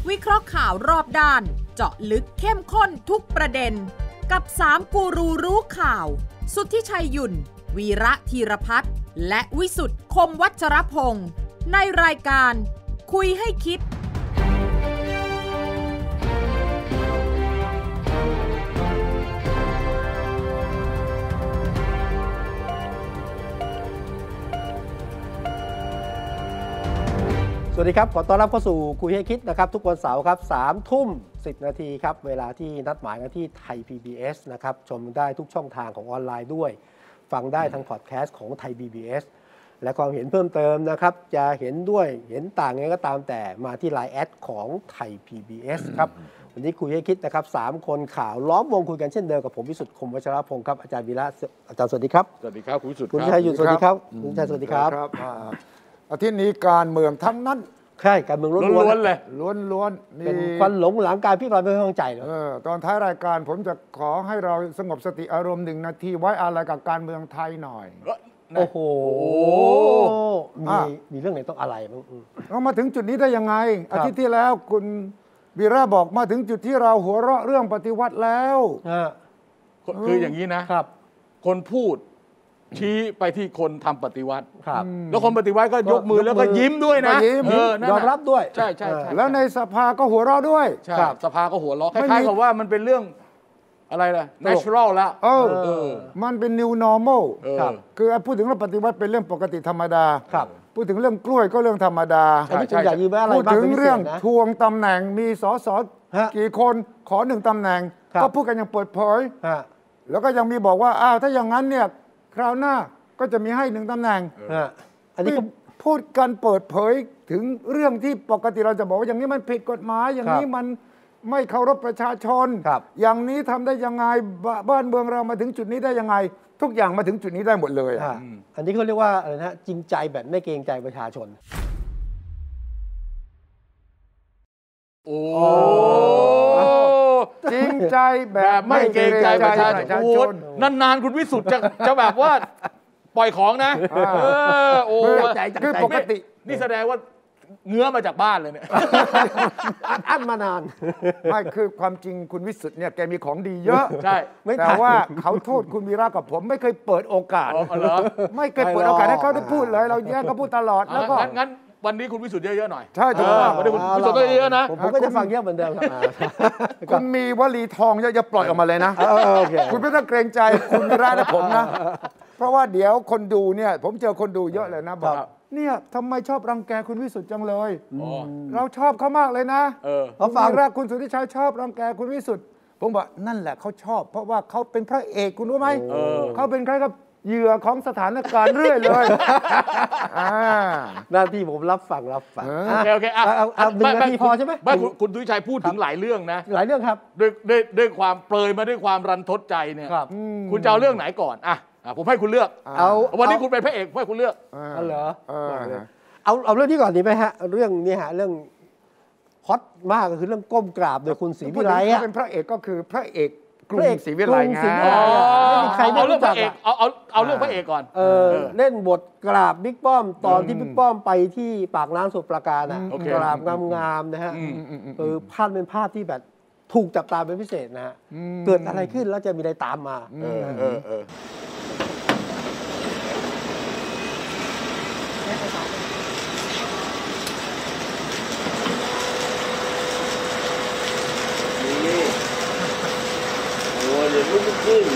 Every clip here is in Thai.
วิเคราะห์ข่าวรอบด้านเจาะลึกเข้มข้นทุกประเด็นกับ3กูรูรู้ข่าวสุทธิชัยหยุ่นวีระธีรพัฒน์และวิสุทธ์คมวัชรพงศ์ในรายการคุยให้คิดสวัสดีครับขอต้อนรับเข้าสู่คุยให้คิดนะครับทุกวันเสาร์ครับ3:10 นาทีครับเวลาที่นัดหมายกันที่ไทย PBS นะครับชมได้ทุกช่องทางของออนไลน์ด้วยฟังได้ทางพอดแคสต์ของไทย PBS และความเห็นเพิ่มเติมนะครับจะเห็นด้วยเห็นต่างไงก็ตามแต่มาที่ LINE แอดของไทย PBS ครับวันนี้คุยให้คิดนะครับ3คนข่าวล้อมวงคุยกันเช่นเดิมกับผมวิสุทธิ์คมวัชรพงศ์ครับอาจารย์วีระอาจารย์สวัสดีครับสวัสดีครับคุณวิสุทธิ์คุณชัยหยุ่นสวัสดีครับคุณชัยสวัสดีครับอาทิตย์นี้การเมืองทั้งนั้นใช่การเมืองล้วนๆเลยล้วนๆเป็นควันหลงหลังการพิปรายไม่ไว้วางใจเหรอตอนท้ายรายการผมจะขอให้เราสงบสติอารมณ์1 นาทีไว้อะไรกับการเมืองไทยหน่อยโอ้โหมีเรื่องไหนต้องอะไรบ้างเรามาถึงจุดนี้ได้ยังไงอาทิตย์ที่แล้วคุณวีระบอกมาถึงจุดที่เราหัวเราะเรื่องปฏิวัติแล้วคืออย่างนี้นะครับคนพูดชี้ไปที่คนทำปฏิวัติแล้วคนปฏิวัติก็ยกมือแล้วก็ยิ้มด้วยนะยอมรับด้วยใช่ใช่แล้วในสภาก็หัวเราะด้วยใช่สภาก็หัวเราะคล้ายๆกับว่ามันเป็นเรื่องอะไรล่ะ natural แล้วมันเป็น new normal คือพูดถึงเรื่องปฏิวัติเป็นเรื่องปกติธรรมดาพูดถึงเรื่องกล้วยก็เรื่องธรรมดาพูดถึงเรื่องทวงตำแหน่งมีสสกี่คนขอ1 ตำแหน่งก็พูดกันอย่างเปิดเผยแล้วก็ยังมีบอกว่าถ้าอย่างนั้นเนี่ยคราวหน้าก็จะมีให้1 ตำแหน่งอันนี้พูดกันเปิดเผยถึงเรื่องที่ปกติเราจะบอกว่าอย่างนี้มันผิดกฎหมายอย่างนี้มันไม่เคารพประชาชนอย่างนี้ทำได้ยังไงบ้านเมืองเรามาถึงจุดนี้ได้ยังไงทุกอย่างมาถึงจุดนี้ได้หมดเลยอันนี้เขาเรียกว่าอะไรนะจริงใจแบบไม่เกรงใจประชาชนจริงใจแบบไม่เกรงใจประชาชนนานๆคุณวิสุทธิ์จะแบบว่าปล่อยของนะคือปกตินี่แสดงว่าเงื้อมาจากบ้านเลยเนี่ยอัดมานานไม่คือความจริงคุณวิสุทธิ์เนี่ยแกมีของดีเยอะใช่แต่ว่าเขาโทษคุณวีระกับผมไม่เคยเปิดโอกาสไม่เคยเปิดโอกาสให้เขาได้พูดเลยเราแย่ก็พูดตลอดแล้วก็งั้นวันนี้คุณวิสุทธิ์เยอะๆหน่อยใช่ถูกต้องวันนี้คุณวิสุทธิ์เยอะๆนะผมก็จะฟังเยอะเหมือนเดิมครับคุณมีวลีทองอย่าปล่อยออกมาเลยนะคุณไม่ต้องเกรงใจคุณวีระและผมนะเพราะว่าเดี๋ยวคนดูเนี่ยผมเจอคนดูเยอะเลยนะบอกเนี่ยทำไมชอบรังแกคุณวิสุทธิ์จังเลยเราชอบเขามากเลยนะคุณวีระคุณสุทธิชัยชอบรังแกคุณวิสุทธิ์ผมบอกนั่นแหละเขาชอบเพราะว่าเขาเป็นพระเอกคุณรู้ไหมเขาเป็นใครครับเหยื่อของสถานการณ์เรื่อยเลยหน้าที่ผมรับฟังโอเคเอา1 นาทีพอใช่ไหมไม่คุณสุทธิชัยพูดถึงหลายเรื่องนะหลายเรื่องครับด้วยความเปรยมาด้วยความรันทดใจเนี่ยคุณจะเอาเรื่องไหนก่อนผมให้คุณเลือกวันนี้คุณเป็นพระเอกให้คุณเลือกเหรอเอาเรื่องนี้ก่อนดีไหมฮะเรื่องนี้ฮะเรื่องฮอตมากก็คือเรื่องก้มกราบโดยคุณศรีวิไลเป็นพระเอกก็คือพระเอกกรุงศรีวิไลไงไม่มีใครเอาเรื่องพระเอกเอาเรื่องพระเอกก่อนเล่นบทกราบบิ๊กป้อมตอนที่บิ๊กป้อมไปที่ปากน้ำสมุทรปราการกราบงามๆนะฮะภาพเป็นภาพที่แบบถูกจับตาเป็นพิเศษนะฮะเกิดอะไรขึ้นแล้วจะมีอะไรตามมาเดี๋ยวลุกขึ้น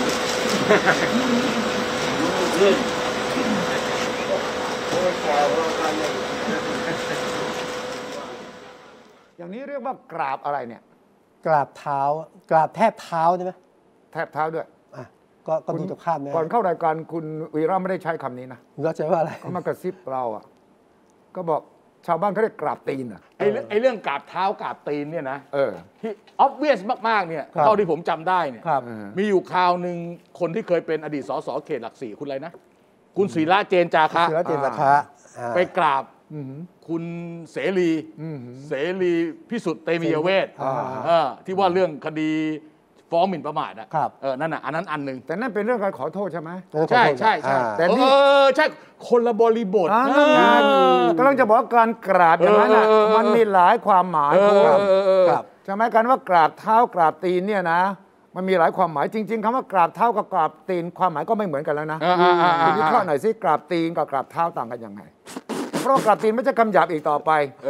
อย่างนี้เรียกว่ากราบอะไรเนี่ยกราบเท้ากราบแทบเท้าใช่ไหมแทบเท้าด้วยก็ดูจากภาพก่อนเข้ารายการคุณวีระไม่ได้ใช้คำนี้นะก็ใช้ว่าอะไรเขามากระซิบเราก็บอกชาวบ้านเขาเรียกกราบตีนไอ้เรื่องกราบเท้ากราบตีนเนี่ยนะที่ obvious มากๆเนี่ยเท่าที่ผมจำได้เนี่ยมีอยู่คราวหนึ่งคนที่เคยเป็นอดีตสสเขตหลัก 4คุณอะไรนะคุณศิระเจนจาคะไปกราบคุณเสรีพิสุทธิ์เตมียเวทที่ว่าเรื่องคดีฟฟ้องหมิ่นประมาทอ่ะครับนั่นน่ะอันนั้นอันหนึ่งแต่นั่นเป็นเรื่องการขอโทษใช่ไหมใช่ใช่ใช่แต่นี่ใช่คนละบริบทนั่นไงกำลังจะบอกว่าการกราบอย่างนั้นมันมีหลายความหมายครับใช่ไหมการว่ากราบเท้ากราบตีนเนี่ยนะมันมีหลายความหมายจริงๆคำว่ากราบเท้ากับกราบตีนความหมายก็ไม่เหมือนกันแล้วนะคุณวิเคราะห์หน่อยสิกราบตีนกับกราบเท้าต่างกันยังไงเพราะกราบตีนไม่ใช่คำหยาบอีกต่อไป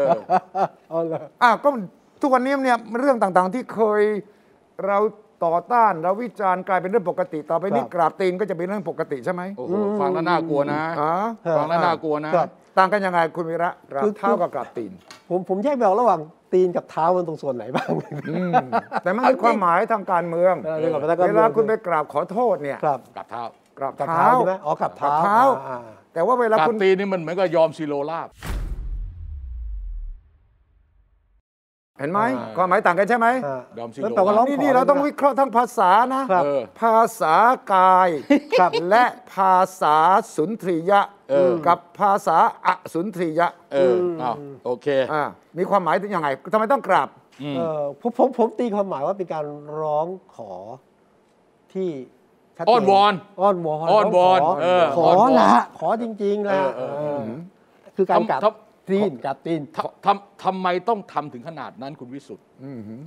ก็ทุกวันนี้เนี่ยเรื่องต่างๆที่เคยเราต่อต้านเราวิจารณ์กลายเป็นเรื่องปกติต่อไปนี้กราบตีนก็จะเป็นเรื่องปกติใช่ไหมโอ้โหฟังแล้วน่ากลัวนะฟังแล้วน่ากลัวนะต่างกันยังไงคุณวีระกราบเท้ากับกราบตีนผมแยกไม่ออกระหว่างตีนกับเท้ามันตรงส่วนไหนบ้างแต่มันมีความหมายทางการเมืองเวลาคุณไปกราบขอโทษเนี่ยกราบเท้ากราบเท้าใช่ไหมอ๋อกราบเท้าแต่ว่าเวลาคุณตีนนี่มันเหมือนกับยอมซิโรราบเห็นไหมความหมายต่างกันใช่ไหมยอมซิโรราบนี่เราต้องวิเคราะห์ทั้งภาษานะภาษากายและภาษาสุนทรียะกับภาษาอสุนทรียะโอเคมีความหมายยังไงทำไมต้องกราบผมตีความหมายว่าเป็นการร้องขอที่อ้อนวอนขอละขอจริงๆละคือการกราบตีนกราบตีนทำไมต้องทำถึงขนาดนั้นคุณวิสุทธิ์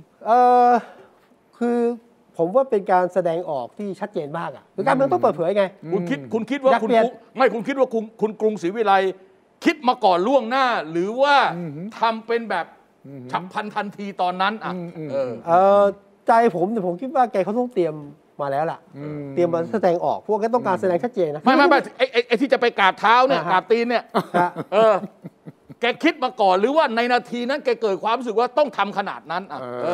คือผมว่าเป็นการแสดงออกที่ชัดเจนมากคือการเมืองต้องเปิดเผยไงคุณคิดว่าคุณคิดว่าคุณกรุงศรีวิไลคิดมาก่อนล่วงหน้าหรือว่าทำเป็นแบบฉับพลันทันทีตอนนั้นใจผมคิดว่าแกเขาต้องเตรียมมาแล้วล่ะเตรียมมาแสดงออกพวกแกต้องการแสดงชัดเจนนะไม่ไอ้ที่จะไปกราบเท้าเนี่ยกราบตีนเนี่ยแกคิดมาก่อนหรือว่าในนาทีนั้นแกเกิดความรู้สึกว่าต้องทำขนาดนั้น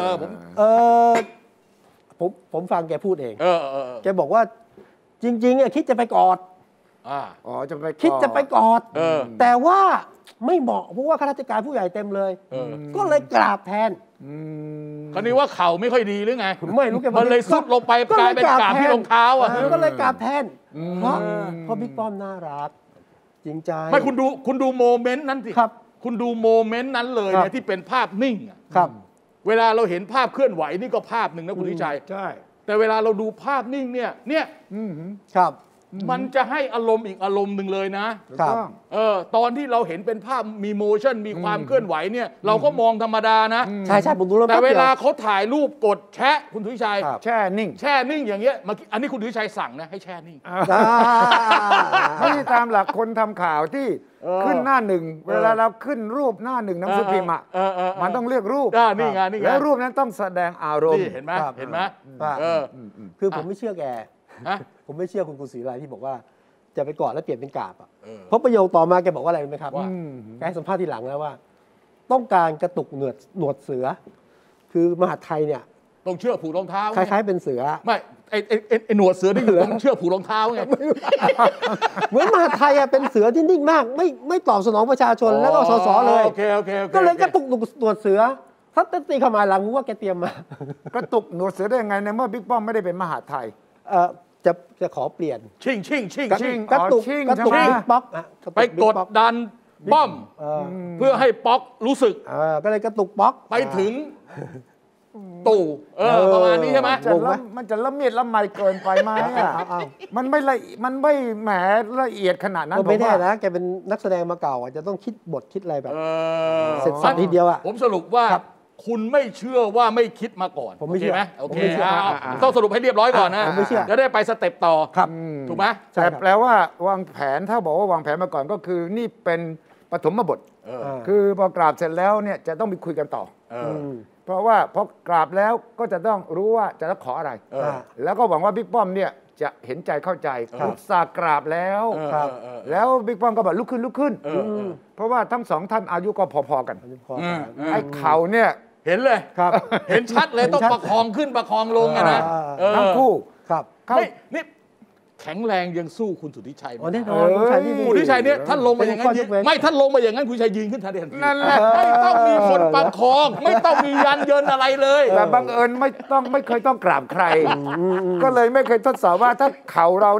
ผมฟังแกพูดเองแกบอกว่าจริงๆคิดจะไปกอดจะไปคิดจะไปกอดแต่ว่าไม่เหมาะเพราะว่าข้าราชการผู้ใหญ่เต็มเลยก็เลยกราบแทนคราวนี้ว่าเข่าไม่ค่อยดีหรือไงไม่รู้แกมันเลยซุดลงไปกลายเป็นกราบที่รองเท้าก็เลยกราบแทนเพราะบิ๊กป้อมน่ารักจริงใจไม่คุณดูโมเมนต์นั้นสิคุณดูโมเมนต์นั้นเลยเนี่ยที่เป็นภาพนิ่งครับเวลาเราเห็นภาพเคลื่อนไหวนี่ก็ภาพหนึ่งนะคุณวิชัยใช่แต่เวลาเราดูภาพนิ่งเนี่ยครับมันจะให้อารมณ์อีกอารมณ์หนึ่งเลยนะครับตอนที่เราเห็นเป็นภาพมีโมชั่นมีความเคลื่อนไหวเนี่ยเราก็มองธรรมดานะใช่ผมดูแล้วแต่เวลาเขาถ่ายรูปกดแชะคุณทุยชัยแช่นิ่งอย่างเงี้ยอันนี้คุณทุยชัยสั่งนะให้แช่นิ่งไม่ได้ตามหลักคนทำข่าวที่ขึ้นหน้าหนึ่งเวลาเราขึ้นรูปหน้าหนึ่งหนังสือพิมพ์มันต้องเลือกรูปนี่ไงแล้วรูปนั้นต้องแสดงอารมณ์เห็นไหมคือผมไม่เชื่อแกผมไม่เชื่อคุณศรีวิไลที่บอกว่าจะไปกอดแล้วเปลี่ยนเป็นกราบเพราะประโยคต่อมาแกบอกว่าอะไรรู้ไหมครับแกให้สัมภาษณ์ทีหลังแล้วว่าต้องการกระตุกหนวดเสือคือมหาดไทยเนี่ยต้องเชือกผูกรองเท้าคล้ายๆเป็นเสือไม่ไอ้หนวดเสือที่อยู่ต้องเชือกผูกรองเท้าไงเหมือนมหาดไทยเป็นเสือที่นิ่งมากไม่ตอบสนองประชาชนแล้วก็สสเลยก็เลยกระตุกหนวดเสือถ้าตีเข้ามาหลังรู้ว่าแกเตรียมมากระตุกหนวดเสือได้ยังไงในเมื่อบิ๊กป้อมไม่ได้เป็นมหาดไทยจะขอเปลี่ยนชิ่งกระตุกป๊อกไปกดดันป้อมเพื่อให้ป๊อกรู้สึกก็เลยกระตุกป๊อกไปถึงตู่ประมาณนี้ใช่ไหมมันจะละเมียดละไมเกินไปไหมมันไม่แหมละเอียดขนาดนั้นไม่ได้นะแกเป็นนักแสดงมาเก่าจะต้องคิดบทคิดอะไรแบบเสร็จสับทีเดียวผมสรุปว่าคุณไม่เชื่อว่าไม่คิดมาก่อนผมไม่เชื่อไหมโอเคต้องสรุปให้เรียบร้อยก่อนนะจะได้ไปสเต็ปต่อครับถูกไหมแต่แปลว่าวางแผนถ้าบอกว่าวางแผนมาก่อนก็คือนี่เป็นปฐมบทคือพอกราบเสร็จแล้วเนี่ยจะต้องมีคุยกันต่อเพราะว่าพอกราบแล้วก็จะต้องรู้ว่าจะต้องขออะไรแล้วก็หวังว่าบิ๊กป้อมเนี่ยจะเห็นใจเข้าใจอุตส่าห์กราบแล้วแล้วบิ๊กป้อมก็บอกลุกขึ้นเพราะว่าทั้งสองท่านอายุก็พอๆกันไอ้เข่าเนี่ยเห็นเลยครับเห็นชัดเลยต้องประคองขึ้นประคองลงนะทั้งคู่ครับนี่แข็งแรงยังสู้คุณสุทธิชัยแน่นอนคุณสุทธิชัยเนี่ยท่านลงมาอย่างนั้นไม่ท่านลงมาอย่างนั้นคุณชัยยืนขึ้นทันทีนั่นแหละไม่ต้องมีคนประคองไม่ต้องมียันเยินอะไรเลยแต่บังเอิญไม่เคยต้องกราบใครก็เลยไม่เคยทดสอบว่าถ้าเข่าเราเนี่ย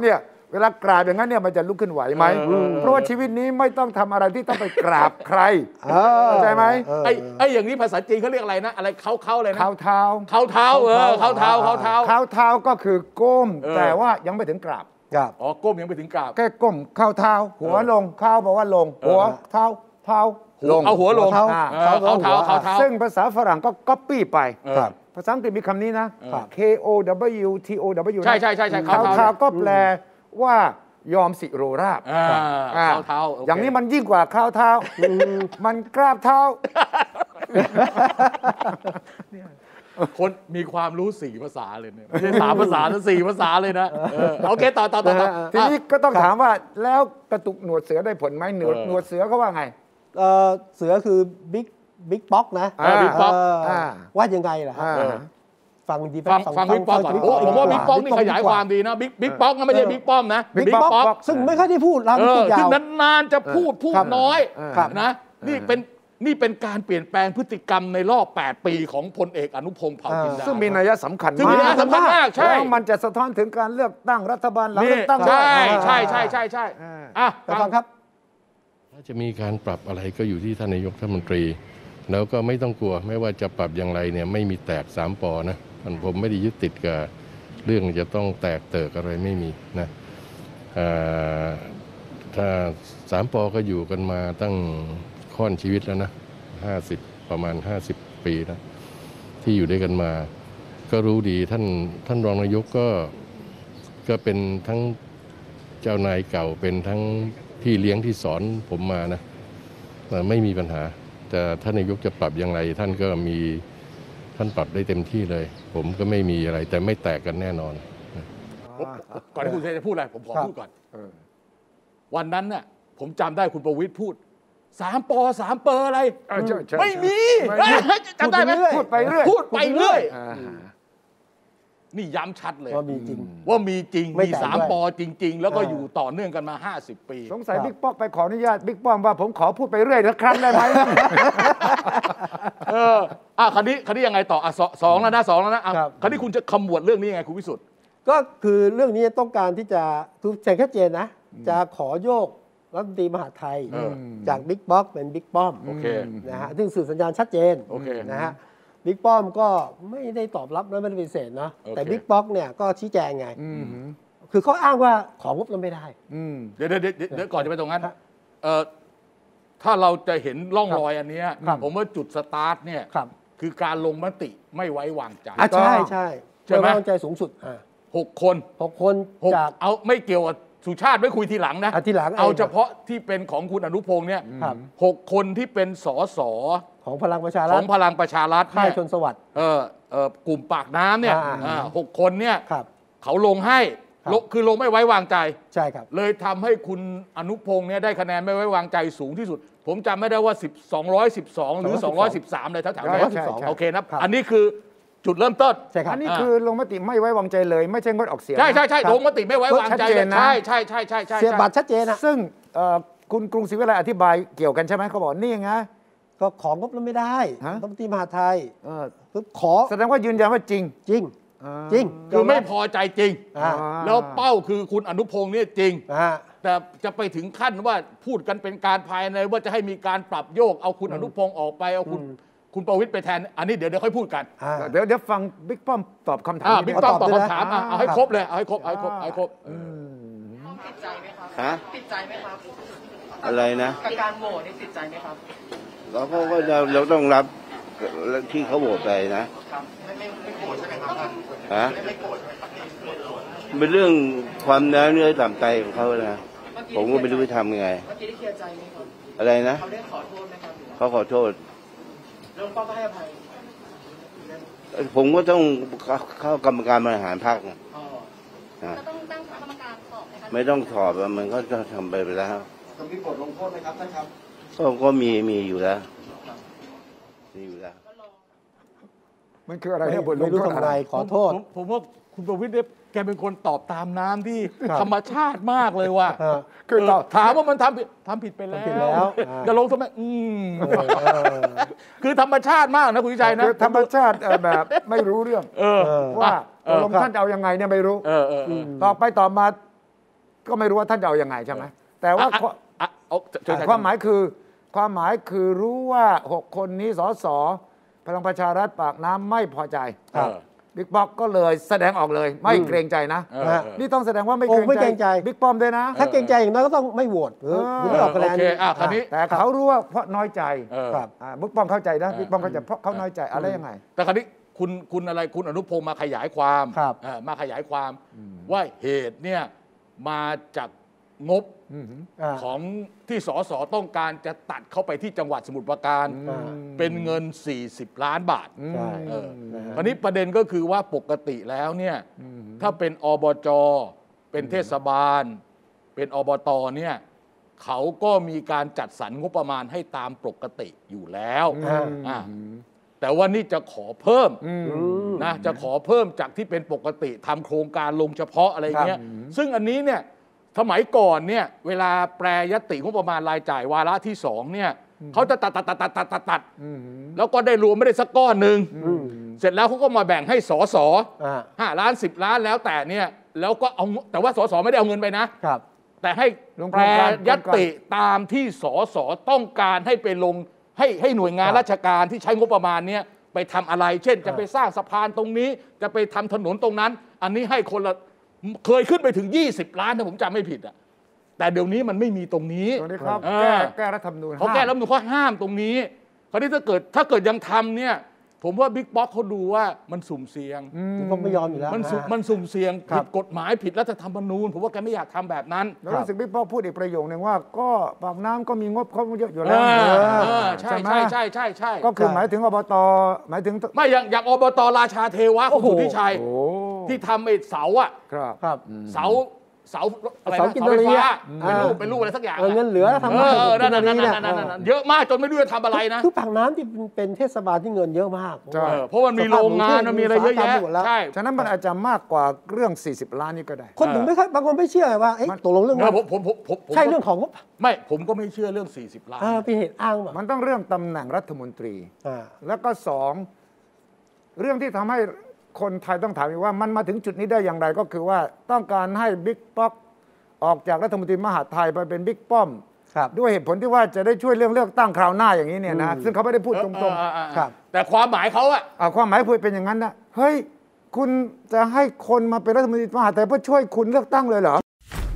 เวลากราบอย่างนั้นเนี่ยมันจะลุกขึ้นไหวไหมเพราะว่าชีวิตนี้ไม่ต้องทำอะไรที่ต้องไปกราบใครเข้าใจไหมไอ้อย่างนี้ภาษาจีนเขาเรียกอะไรนะอะไรเขาเลยนะเท้าเท้าเขาเท้าเขาเท้าก็คือก้มแต่ว่ายังไม่ถึงกราบอ๋อก้มยังไม่ถึงกราบแค่ก้มเข้าเท้าหัวลงเข้าบอกว่าลงหัวเท้าลงเอาหัวลงเขาเท้าซึ่งภาษาฝรั่งก็ก๊อปปี้ไปภาษาอังกฤษมีคำนี้นะ K O W T O W ใช่เท้าก็แปลว่ายอมสิโรราบเท้าอย่างนี้มันยิ่งกว่าข้าวเท้ามันกราบเท้าคนมีความรู้4 ภาษาเลยเนี่ยไม่ใช่3 ภาษานะ4 ภาษาเลยนะโอเคต่อทีนี้ก็ต้องถามว่าแล้วกระตุกหนวดเสือได้ผลไหมหนวดเสือเขาว่าไงเสือคือบิ๊กป๊อกนะบิ๊กป๊อกว่ายังไงล่ะฟังดีฟังบิ๊กป๊อกก่อนผมว่าบิ๊กป๊อกนี่ขยายความดีนะบิ๊กป๊อกนะไม่ใช่บิ๊กป้อมนะบิ๊กป๊อกซึ่งไม่ค่อยได้พูดแล้วพูดยาวนานๆจะพูดน้อยนะนี่เป็นการเปลี่ยนแปลงพฤติกรรมในรอบ8 ปีของพลเอกอนุพงษ์เผ่าจินดาซึ่งมีนัยสำคัญมากใช่มันจะสะท้อนถึงการเลือกตั้งรัฐบาลหลังเลือกตั้งใช่ฟังครับถ้าจะมีการปรับอะไรก็อยู่ที่ท่านนายกรัฐมนตรีแล้วก็ไม่ต้องกลัวไม่ว่าจะปรับอย่างไรเนี่ยไม่มีแตก3 ปอนะผมไม่ได้ยึดติดกับเรื่องจะต้องแตกเติกอะไรไม่มีนะถ้า3 ปอก็อยู่กันมาตั้งค่อนชีวิตแล้วนะประมาณ50 ปีนะที่อยู่ด้วยกันมาก็รู้ดีท่านรองนายกก็เป็นทั้งเจ้านายเก่าเป็นทั้งพี่เลี้ยงที่สอนผมมานะไม่มีปัญหาแต่ท่านนายกจะปรับอย่างไรท่านปรับได้เต็มที่เลยผมก็ไม่มีอะไรแต่ไม่แตกกันแน่นอนก่อนที่คุณจะพูดอะไรผมขอพูดก่อนวันนั้นน่ะผมจำได้คุณประวิตรพูด3 ปอ 3 เปอร์อะไรไม่มีจำได้ไหมพูดไปเรื่อยนี่ย้ำชัดเลยว่ามีจริงมี3 ปอจริงๆแล้วก็อยู่ต่อเนื่องกันมา50 ปีสงสัยบิ๊กป๊อกไปขออนุญาตบิ๊กป้อมว่าผมขอพูดไปเรื่อยนะครั้งได้ไหมคันนี้ยังไงต่อ2แล้วนะคันนี้คุณจะขมวดเรื่องนี้ยังไงคุณวิสุทธิ์ก็คือเรื่องนี้ต้องการที่จะคือแจ้งชัดเจนนะจะขอโยกรัฐมนตรีมหาดไทยจากบิ๊กป๊อกเป็นบิ๊กป้อมนะฮะซึ่งสื่อสัญญาณชัดเจนนะฮะบิ๊กป้อมก็ไม่ได้ตอบรับและไม่ได้ปฏิเสธนะแต่บิ๊กป๊อกเนี่ยก็ชี้แจงไงคือเขาอ้างว่าของงบนั้นไม่ได้เดี๋ยวก่อนจะไปตรงนั้นถ้าเราจะเห็นร่องรอยอันนี้ผมว่าจุดสตาร์ทเนี่ยคือการลงมติไม่ไว้วางใจใช่ไม่ไว้วางใจสูงสุด 6 คนจากเอาไม่เกี่ยวกับสุชาติไม่คุยทีหลังนะเอาเฉพาะที่เป็นของคุณอนุพงษ์เนี่ย6 คนที่เป็นสสของพลังประชารัฐค่ายชนสวัสดิ์กลุ่มปากน้ำเนี่ย6 คนเนี่ยเขาลงให้คือลงไม่ไว้วางใจใช่ครับเลยทำให้คุณอนุพงษ์เนี่ยได้คะแนนไม่ไว้วางใจสูงที่สุดผมจำไม่ได้ว่า212หรือ213เลยแถวๆนี้โอเคนะอันนี้คือจุดเริ่มต้นอันนี้คือลงมติไม่ไว้วางใจเลยไม่ใช่งดออกเสียงใช่ลงมติไม่ไว้วางใจใช่เสียบัตรชัดเจนนะซึ่งคุณกรุงศรีวิไลอธิบายเกี่ยวกันใช่ไหมเขาบอกนี่ไงก็ของงบแล้วไม่ได้รัฐมนตรีมหาดไทยขอแสดงว่ายืนยันว่าจริงคือไม่พอใจจริงแล้วเป้าคือคุณอนุพงษ์เนี่ยจริงแต่จะไปถึงขั้นว่าพูดกันเป็นการภายในว่าจะให้มีการปรับโยกเอาคุณอนุพงษ์ออกไปเอาคุณประวิตรไปแทนอันนี้เดี๋ยวค่อยพูดกันเดี๋ยวฟังบิ๊กป้อมตอบคำถามบิ๊กป้อมตอบคำถามเอาให้ครบเลยเอาให้ครบติดใจไหมครับติดใจไหมครับอะไรนะกับการโหวตนี่ติดใจไหมครับเราต้องรับที่เขาโหวตไปนะไม่โกรธใช่ไหมครับไม่โกรธเป็นเรื่องความเนื้อต่ำใจของเขานะผมก็ไม่รู้จะทำยังไงเมื่อกี้ได้เคลียร์ใจไหมครับอะไรนะเขาได้ขอโทษไหมครับเขาขอโทษแล้วป้อมก็ให้อภัยผมก็ต้องเข้ากรรมการบริหารพรรคต้องตั้งกรรมการสอบไหมครับไม่ต้องสอบมันก็จะทำไปแล้วจะมีบทลงโทษไหมครับท่านครับก็มีอยู่แล้วมันคืออะไรเนี่ยบทลงโทษอะไรขอโทษผมว่าคุณประวิตรเนี่ยแกเป็นคนตอบตามน้ำที่ธรรมชาติมากเลยว่าคือถามว่ามันทำผิดไปแล้วจะลงทำไมคือธรรมชาติมากนะคุณวิชัยนะธรรมชาติแบบไม่รู้เรื่องว่าลงท่านจะเอายังไงเนี่ยไม่รู้ต่อไปต่อมาก็ไม่รู้ว่าท่านจะเอายังไงใช่ไหมแต่ว่าความหมายคือรู้ว่า6 คนนี้สสพลังประชารัฐปากน้ำไม่พอใจบิ๊กป๊อกก็เลยแสดงออกเลยไม่เกรงใจนะนี่ต้องแสดงว่าไม่เกรงใจบิ๊กป้อมด้วยนะถ้าเกรงใจอย่างน้อยก็ต้องไม่โหวตหรือไม่ออกคะแนนแต่เขารู้ว่าเพราะน้อยใจบิ๊กป้อมเข้าใจนะบิ๊กป้อมเข้าใจเพราะเขาน้อยใจอะไรยังไงแต่คราวนี้คุณอะไรคุณอนุพงศ์มาขยายความว่าเหตุเนี่ยมาจากงบของที่สสต้องการจะตัดเข้าไปที่จังหวัดสมุทรปราการเป็นเงิน40 ล้านบาทคราวนี้ประเด็นก็คือว่าปกติแล้วเนี่ยถ้าเป็นอบจ.เป็นเทศบาลเป็นอบต.เนี่ยเขาก็มีการจัดสรรงบประมาณให้ตามปกติอยู่แล้วแต่ว่านี่จะขอเพิ่มนะจะขอเพิ่มจากที่เป็นปกติทำโครงการลงเฉพาะอะไรเงี้ยซึ่งอันนี้เนี่ยสมัยก่อนเนี่ยเวลาแปรยติงบประมาณรายจ่ายวาระที่2เนี่ยเขาจะตัดแล้วก็ได้รวมไม่ได้สักก้อนหนึ่งเสร็จแล้วเขาก็มาแบ่งให้สส5 ล้าน10 ล้านแล้วแต่เนี่ยแล้วก็เอาแต่ว่าสสไม่ได้เอาเงินไปนะแต่ให้แปรยติตามที่สสต้องการให้ไปลงให้หน่วยงานราชการที่ใช้งบประมาณนี้ไปทำอะไรเช่นจะไปสร้างสะพานตรงนี้จะไปทำถนนตรงนั้นอันนี้ให้คนละเคยขึ้นไปถึง20 ล้านถ้าผมจำไม่ผิดอ่ะแต่เดี๋ยวนี้มันไม่มีตรงนี้แก้รัฐธรรมนูญเขาแก้รัฐธรรมนูญเขาห้ามตรงนี้คราวนี้ถ้าเกิดยังทำเนี่ยผมว่าบิ๊กป๊อกเขาดูว่ามันสุ่มเสี่ยงผมไม่ยอมอยู่แล้วมันสุ่มเสี่ยงผิดกฎหมายผิดรัฐธรรมนูญผมว่าแกไม่อยากทำแบบนั้นแล้วรู้สึกบิ๊กป๊อกพูดอีกประโยคนึงว่าก็ปากน้ำก็มีงบเขาเยอะอยู่แล้วใช่ก็คือหมายถึงอบตหมายถึงไม่อย่างอบตราชาเทวะคุณสุทธิชัยที่ทำไอ้เสาอ่ะเสาอะไรนะเสาไฟฟ้าเป็นรูปอะไรสักอย่างเงินเหลือทำเยอะมากจนไม่รู้จะทำอะไรนะคือปากน้ำที่เป็นเทศบาลที่เงินเยอะมากเพราะมันมีโรงงานมันมีอะไรเยอะแยะใช่ฉะนั้นมันอาจจะมากกว่าเรื่อง40 ล้านนี่ก็ได้คนถึงไม่ค่อยบางคนไม่เชื่อว่าตกลงเรื่องผมใช่เรื่องของไม่ผมก็ไม่เชื่อเรื่อง40 ล้านเป็นเหตุอ้างมันต้องเรื่องตำแหน่งรัฐมนตรีแล้วก็2เรื่องที่ทำให้คนไทยต้องถามว่ามันมาถึงจุดนี้ได้อย่างไรก็คือว่าต้องการให้บิ๊กป๊อกออกจากรัฐมนตรีมหาดไทยไปเป็นบิ๊กป้อมด้วยเหตุผลที่ว่าจะได้ช่วยเรื่องเลือกตั้งคราวหน้าอย่างนี้เนี่ยนะซึ่งเขาไม่ได้พูดตรงๆแต่ความหมายเขาอะความหมายพูดเป็นอย่างนั้นนะเฮ้ยคุณจะให้คนมาเป็นรัฐมนตรีมหาดไทยเพื่อช่วยคุณเลือกตั้งเลยเหรอ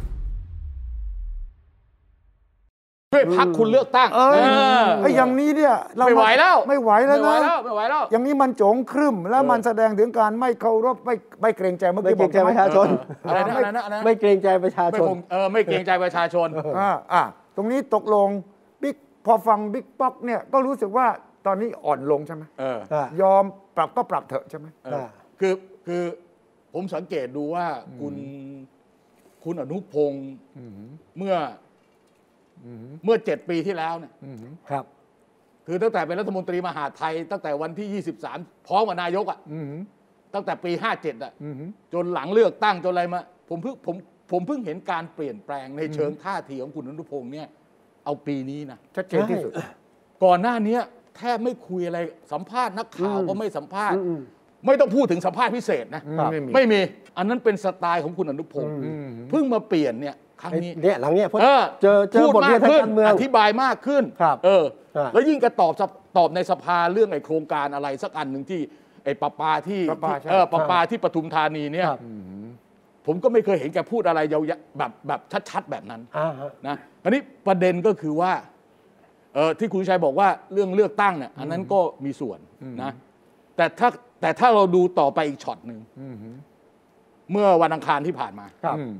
ช่วยพรรคคุณเลือกตั้งอย่างนี้เนี่ยไม่ไหวแล้วนะไม่ไหวแล้วอย่างนี้มันโจงครึมแล้วมันแสดงถึงการไม่เคารพไม่เกรงใจเมื่อกี้บอกประชาชนไม่เกรงใจประชาชนไม่เกรงใจประชาชนตรงนี้ตกลงบิ๊กพอฟังบิ๊กป๊อกเนี่ยก็รู้สึกว่าตอนนี้อ่อนลงใช่ไหมยอมปรับก็ปรับเถอะใช่ไหมคือผมสังเกตดูว่าคุณอนุพงศ์เมื่อ7 ปีที่แล้วเนี่ยครับคือตั้งแต่เป็นรัฐมนตรีมหาดไทยตั้งแต่วันที่23พร้อมกับนายกอ่ะตั้งแต่ปี57อ่ะจนหลังเลือกตั้งจนอะไรมาผมเพิ่งเห็นการเปลี่ยนแปลงในเชิงท่าทีของคุณอนุพงศ์เนี่ยเอาปีนี้นะชัดเจนที่สุดก่อนหน้านี้แทบไม่คุยอะไรสัมภาษณ์นักข่าวก็ไม่สัมภาษณ์ไม่ต้องพูดถึงสัมภาษณ์พิเศษนะไม่มีอันนั้นเป็นสไตล์ของคุณอนุพงศ์เพิ่งมาเปลี่ยนเนี่ยครั้งนี้เนี่ยหลังเนี่ยเจอบทเรียนทางการเมืองอธิบายมากขึ้นแล้วยิ่งกระตอบในสภาเรื่องไอ้โครงการอะไรสักอันหนึ่งที่ไอ้ประปาที่ปทุมธานีเนี่ยผมก็ไม่เคยเห็นแกพูดอะไรยาวแบบชัดๆแบบนั้นนะอันนี้ประเด็นก็คือว่าที่คุณชัยบอกว่าเรื่องเลือกตั้งเนี่ยอันนั้นก็มีส่วนนะแต่ถ้าเราดูต่อไปอีกช็อตหนึ่งเมื่อวันอังคารที่ผ่านมา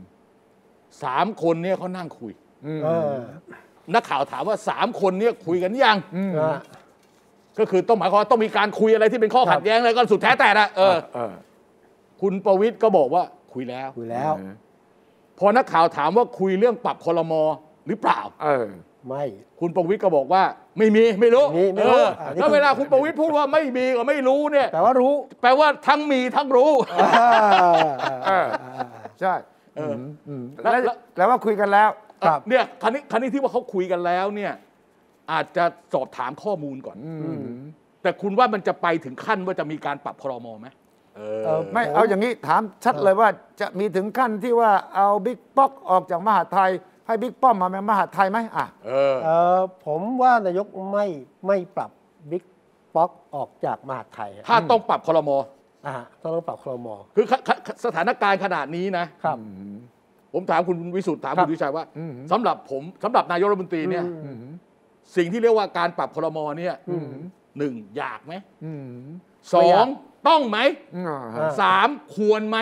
3 คนเนี่ยเขานั่งคุยนักข่าวถามว่า3 คนเนี่ยคุยกันยังก็คือต้องหมายความว่าต้องมีการคุยอะไรที่เป็นข้อขัดแย้งอะไรก็สุดแท้แต่ละคุณประวิตรก็บอกว่าคุยแล้วพอนักข่าวถามว่าคุยเรื่องปรับครม.หรือเปล่าไม่คุณประวิตรก็บอกว่าไม่มีไม่รู้แล้วเวลาคุณประวิตรพูดว่าไม่มีกับไม่รู้เนี่ยแปลว่ารู้แปลว่าทั้งมีทั้งรู้ใช่แล้วว่าคุยกันแล้วเนี่ยครั้นี้ที่ว่าเขาคุยกันแล้วเนี่ยอาจจะสอบถามข้อมูลก่อนแต่คุณว่ามันจะไปถึงขั้นว่าจะมีการปรับครม.ไหมไม่เอาอย่างนี้ถามชัดเลยว่าจะมีถึงขั้นที่ว่าเอาบิ๊กป๊อกออกจากมหาไทยให้บิ๊กป้อมมาเป็นมหาไทยไหมผมว่านายกไม่ปรับบิ๊กป๊อกออกจากมหาไทยถ้าต้องปรับครม. ต้องปรับครม. คือสถานการณ์ขนาดนี้นะครับผมถามคุณวิสุทธ์ถามคุณวิชัยว่าสำหรับนายกรัฐมนตรีเนี่ยสิ่งที่เรียกว่าการปรับครม.เนี่ยหนึ่งอยากไหมสองต้องไหมสามควรไหม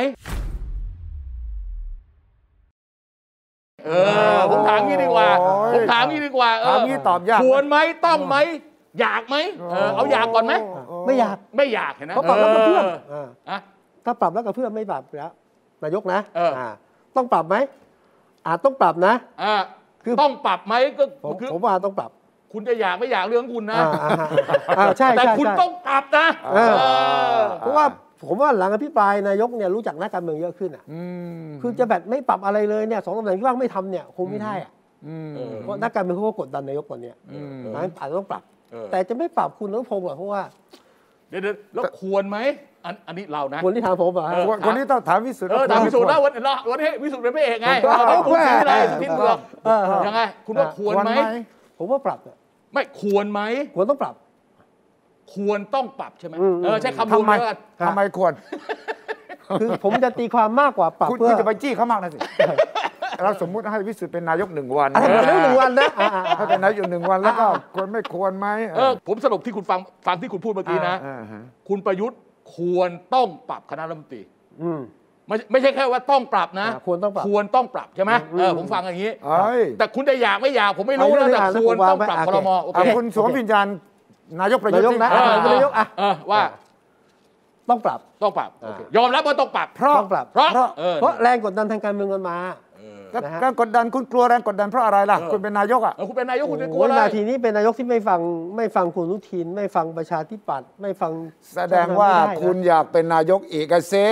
ผมถามงี้ดีกว่าถามงี้ตอบยากควรไหมต้องไหมอยากไหมเอาอยากก่อนไหมไม่อยากเห็นไหมเขาปรับแล้วก็เพื่อถ้าปรับแล้วก็เพื่อไม่ปรับแล้วนายกนะต้องปรับไหมต้องปรับนะคือต้องปรับไหมก็ผมว่าต้องปรับคุณจะอยากไม่อยากเรื่องคุณนะใช่แต่คุณต้องปรับนะเพราะว่าผมว่าหลังอภิปรายนายกเนี่ยรู้จักนักการเมืองเยอะขึ้นคือจะแบบไม่ปรับอะไรเลยเนี่ย2 ตำแหน่งที่ว่างไม่ทำเนี่ยคงไม่ได้เพราะนักการเมืองเขาก็กดดันนายกตอนนี้อาจจะต้องปรับแต่จะไม่ปรับคุณอนุพงศ์หรอกเพราะว่าเดี๋ยวแล้วควรไหมอันนี้เรานะคนที่ถามผมคนนี้ต้องถามวิสุทธ์ถามวิสุทธ์แล้ววันนี้วิสุทธ์เป็นพระเอกไงคุณสิอะไรสุทินเบืองยังไงคุณว่าควรไหมผมว่าปรับไม่ควรไหมควรต้องปรับควรต้องปรับใช่ไหมใช้คำพูดทำไมควรคือผมจะตีความมากกว่าปรับเพื่อจะไปจี้เขามากนะสิเราสมมุติให้วิสุทธ์เป็นนายก1 วัน 1 วันนะถ้าเป็นนายก1 วันแล้วก็ควรไม่ควรไหมผมสรุปที่คุณฟังที่คุณพูดเมื่อกี้นะคุณประยุทธ์ควรต้องปรับคณะรัฐมนตรีไม่ใช่แค่ว่าต้องปรับนะควรต้องปรับใช่ไหมผมฟังอย่างนี้แต่คุณจะอยากไม่อยากผมไม่รู้นะแต่ควรต้องปรับครม. คุณสวมวิญญาณนายกประยุทธ์นะนายกว่าต้องปรับยอมรับว่าต้องปรับเพราะแรงกดดันทางการเมืองมันมาการกดดันคุณกลัวแรงกดดันเพราะอะไรล่ะคุณเป็นนายกคุณเป็นนายกคุณจะกลัวอะไรนาทีนี้เป็นนายกที่ไม่ฟังคุณอนุทินไม่ฟังประชาธิปัตย์ไม่ฟังแสดงว่าคุณอยากเป็นนายกอีกเซ่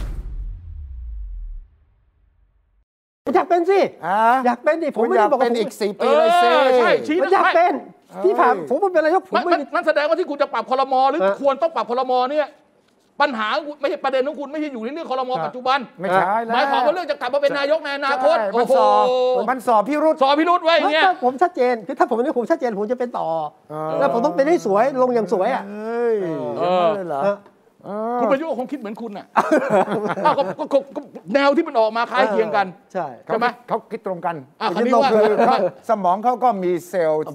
อยากเป็นสิอยากเป็นดิผมไม่ได้บอกเป็นอีก4 ปีเลยเซ่อยากเป็นที่ผ่านผมเป็นนายกผมไม่นั่นแสดงว่าที่คุณจะปรับครม.หรือควรต้องปรับครม.เนี่ยปัญหาไม่ใช่ประเด็นของคุณไม่ใช่อยู่ในเรื่องครม.ปัจจุบันไม่ใช่หมายความว่าเรื่องจะกลับมาเป็นนายกในอนาคตมันสอบพิรุธไว้อย่างเงี้ยผมชัดเจนคือถ้าผมเป็นนายกผมชัดเจนผมจะเป็นต่อแล้วผมต้องเป็นให้สวยลงอย่างสวยคุณประยุทธ์คงคิดเหมือนคุณน่ะแนวที่มันออกมาคล้ายเคียงกันใช่ไหมเขาคิดตรงกันสมองเขาก็มีเซลล์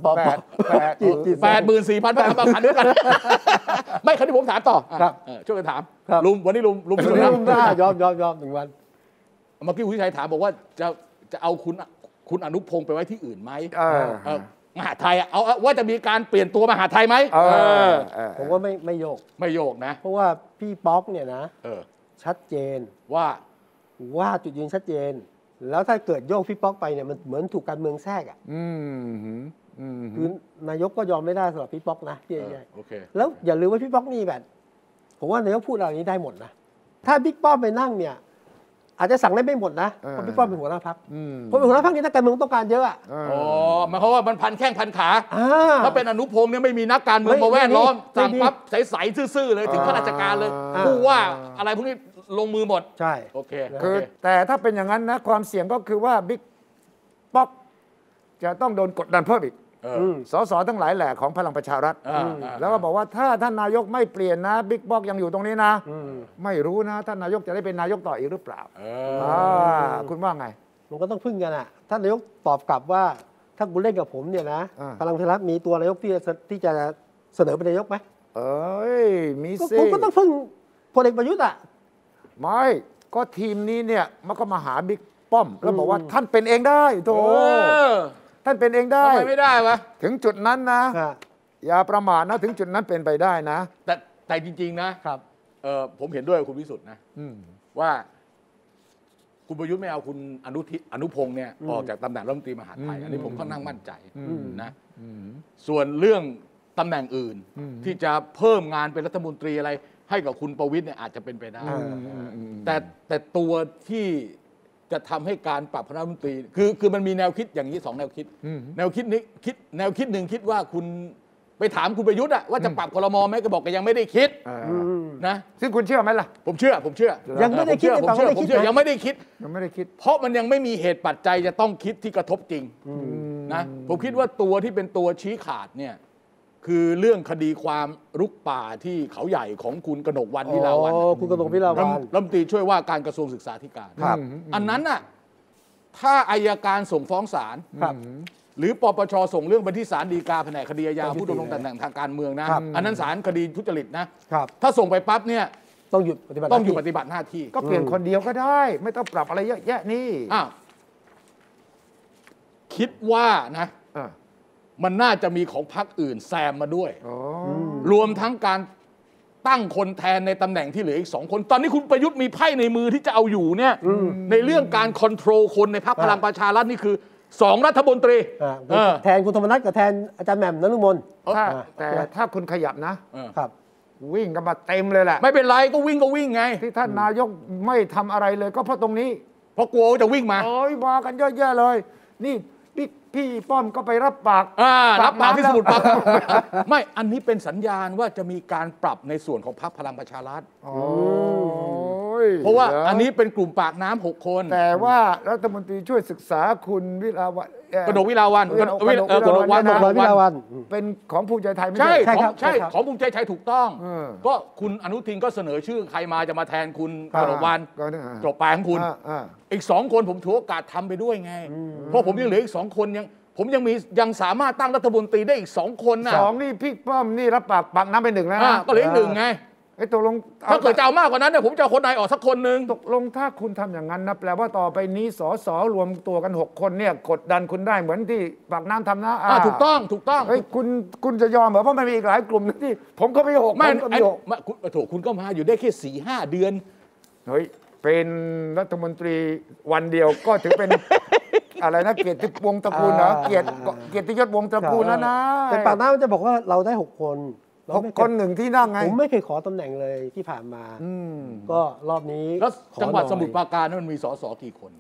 84,000 พันพันกันไม่คราวนี้ผมถามต่อช่วยกันถามวันนี้ลุมได้ยอม1 วันเมื่อกี้คุณชัยถามบอกว่าจะเอาคุณอนุพงศ์ไปไว้ที่อื่นไหมมหาไทยเอาว่าจะมีการเปลี่ยนตัวมหาไทยไหมผมว่าไม่โยกนะเพราะว่าพี่ป๊อกเนี่ยนะชัดเจนว่าจุดยืนชัดเจนแล้วถ้าเกิดโยกพี่ป๊อกไปเนี่ยมันเหมือนถูกการเมืองแทรกคือนายกก็ยอมไม่ได้สำหรับพี่ป๊อกนะพี่ใหญ่แล้วอย่าลืมว่าพี่ป๊อกนี่แบบผมว่านายกพูดอะไรนี้ได้หมดนะถ้าบิ๊กป้อมไปนั่งเนี่ยอาจจะสั่งได้ไม่หมดนะเพราะพี่ป้อมเป็นหัวหน้าพรรคเพราะเป็นหัวหน้าพรรคนี่นักการเมืองต้องการเยอะหมายความว่ามันพันแข้งพันขาถ้าเป็นอนุพงศ์เนี่ยไม่มีนักการเมืองมาแวดล้อมสั่งปั๊บใสๆซื่อๆเลยถึงข้าราชการเลยผู้ว่าอะไรพวกนี้ลงมือหมดใช่โอเคคือแต่ถ้าเป็นอย่างนั้นนะความเสี่ยงก็คือว่าบิ๊กป๊อกจะต้องโดนกดดันเพิ่มอีกสสทั้งหลายแหล่ของพลังประชารัฐแล้วก็บอกว่าถ้าท่านนายกไม่เปลี่ยนนะบิ๊กป๊อกยังอยู่ตรงนี้นะไม่รู้นะท่านนายกจะได้เป็นนายกต่ออีกหรือเปล่าคุณว่าไงมันก็ต้องพึ่งกันอ่ะท่านนายกตอบกลับว่าถ้าคุณเล่นกับผมเนี่ยนะพลังประชารัฐมีตัวนายกที่จะเสนอเป็นนายกไหมมีสิผมก็ต้องพึ่งพลเอกประยุทธ์อ่ะไม่ก็ทีมนี้เนี่ยมันก็มาหาบิ๊กป้อมแล้วบอกว่าท่านเป็นเองได้โธ่ท่านเป็นเองได้ทำไมไม่ได้วะถึงจุดนั้นนะอย่าประมาทนะถึงจุดนั้นเป็นไปได้นะแต่จริงๆนะครับผมเห็นด้วยกับคุณวิสุทธ์นะว่าคุณประยุทธ์ไม่เอาคุณอนุพงศ์เนี่ยออกจากตำแหน่งรัฐมนตรีมหาดไทยอันนี้ผมค่อนข้างมั่นใจนะส่วนเรื่องตำแหน่งอื่นที่จะเพิ่มงานเป็นรัฐมนตรีอะไรให้กับคุณประวิตรเนี่ยอาจจะเป็นไปได้แต่ตัวที่จะทำให้การปรับคณะรัฐมนตรีคือมันมีแนวคิดอย่างนี้2 แนวคิดแนวคิดหนึ่งคิดว่าคุณไปถามคุณประยุทธ์ว่าจะปรับครม.ไหมก็บอกก็ยังไม่ได้คิดนะซึ่งคุณเชื่อไหมล่ะผมเชื่อยังไม่ได้คิดผมเชื่อยังไม่ได้คิด เพราะมันยังไม่มีเหตุปัจจัยจะต้องคิดที่กระทบจริงนะผมคิดว่าตัวที่เป็นตัวชี้ขาดเนี่ยคือเรื่องคดีความรุกป่าที่เขาใหญ่ของคุณกนกวรรณวิลาวัลย์คุณกนกวิลาวัลย์รัฐมนตรีช่วยว่าการกระทรวงศึกษาธิการอันนั้นน่ะถ้าอัยการส่งฟ้องศาลหรือปปชส่งเรื่องไปที่ศาลฎีกาแผนกคดีอาญาผู้ดำรงตำแหน่งทางการเมืองนะอันนั้นศาลคดีทุจริตนะถ้าส่งไปปั๊บเนี่ยต้องหยุดปฏิบัติหน้าที่ก็เปลี่ยนคนเดียวก็ได้ไม่ต้องปรับอะไรเยอะแยะนี่คิดว่านะมันน่าจะมีของพรรคอื่นแซมมาด้วยรวมทั้งการตั้งคนแทนในตำแหน่งที่เหลืออีก2 คนตอนนี้คุณประยุทธ์มีไพ่ในมือที่จะเอาอยู่เนี่ยในเรื่องการคอนโทรลคนในพรรคพลังประชารัฐนี่คือ2 รัฐมนตรีแทนคุณธรรมนัสกับแทนอาจารย์แหม่มนฤมลแต่ถ้าคุณขยับนะครับวิ่งกันมาเต็มเลยแหละไม่เป็นไรก็วิ่งไงที่ท่านนายกไม่ทำอะไรเลยก็เพราะตรงนี้เพราะกลัวจะวิ่งมาโอ้ยมากันเยอะแยะเลยนี่พี่ป้อมก็ไปรับปากที่สมุทรปราการไม่อันนี้เป็นสัญญาณว่าจะมีการปรับในส่วนของพรรคพลังประชารัฐเพราะว่าอันนี้เป็นกลุ่มปากน้ำ6 คนแต่ว่ารัฐมนตรีช่วยศึกษาคุณวิลาวัลย์กนกวิลาวัลย์เป็นของภูมิใจไทยไม่ใช่ใช่ของภูมิใจไทยถูกต้องก็คุณอนุทินก็เสนอชื่อใครมาจะมาแทนคุณกนกวัลย์จบไปของคุณอีก2 คนผมถือโอกาสทำไปด้วยไงเพราะผมยังเหลืออีก2 คนผมยังสามารถตั้งรัฐมนตรีได้อีก2 คนนะ 2นี่พี่ป้อมนี่รับปากน้ำไป1แล้วนะก็เหลืออีก1ไงตกลงถ้าเกิดจะเอามากกว่านั้นเนี่ยผมจะเอาคนไหนออกสักคนนึงตกลงถ้าคุณทำอย่างนั้นนะแปลว่าต่อไปนี้สสรวมตัวกัน6 คนเนี่ยกดดันคุณได้เหมือนที่ปากน้ำทำนะถูกต้องคุณจะยอมเหรอเพราะมันมีอีกหลายกลุ่มที่ผมก็ไม่6 ไม่ถูกคุณก็มาอยู่ได้แค่4-5 เดือนเฮ้ยเป็นรัฐมนตรีวันเดียวก็ถือเป็นอะไรนะเกียรติวงศ์ตระกูลนะเกียรติยศวงศ์ตระกูลแล้วนะแต่ปากน้ำจะบอกว่าเราได้6 คนคน1ที่นั่งไงผมไม่เคยขอตำแหน่งเลยที่ผ่านมาก็รอบนี้แล้วจังหวัดสมุทรปราการนั้นมันมีสสกี่คน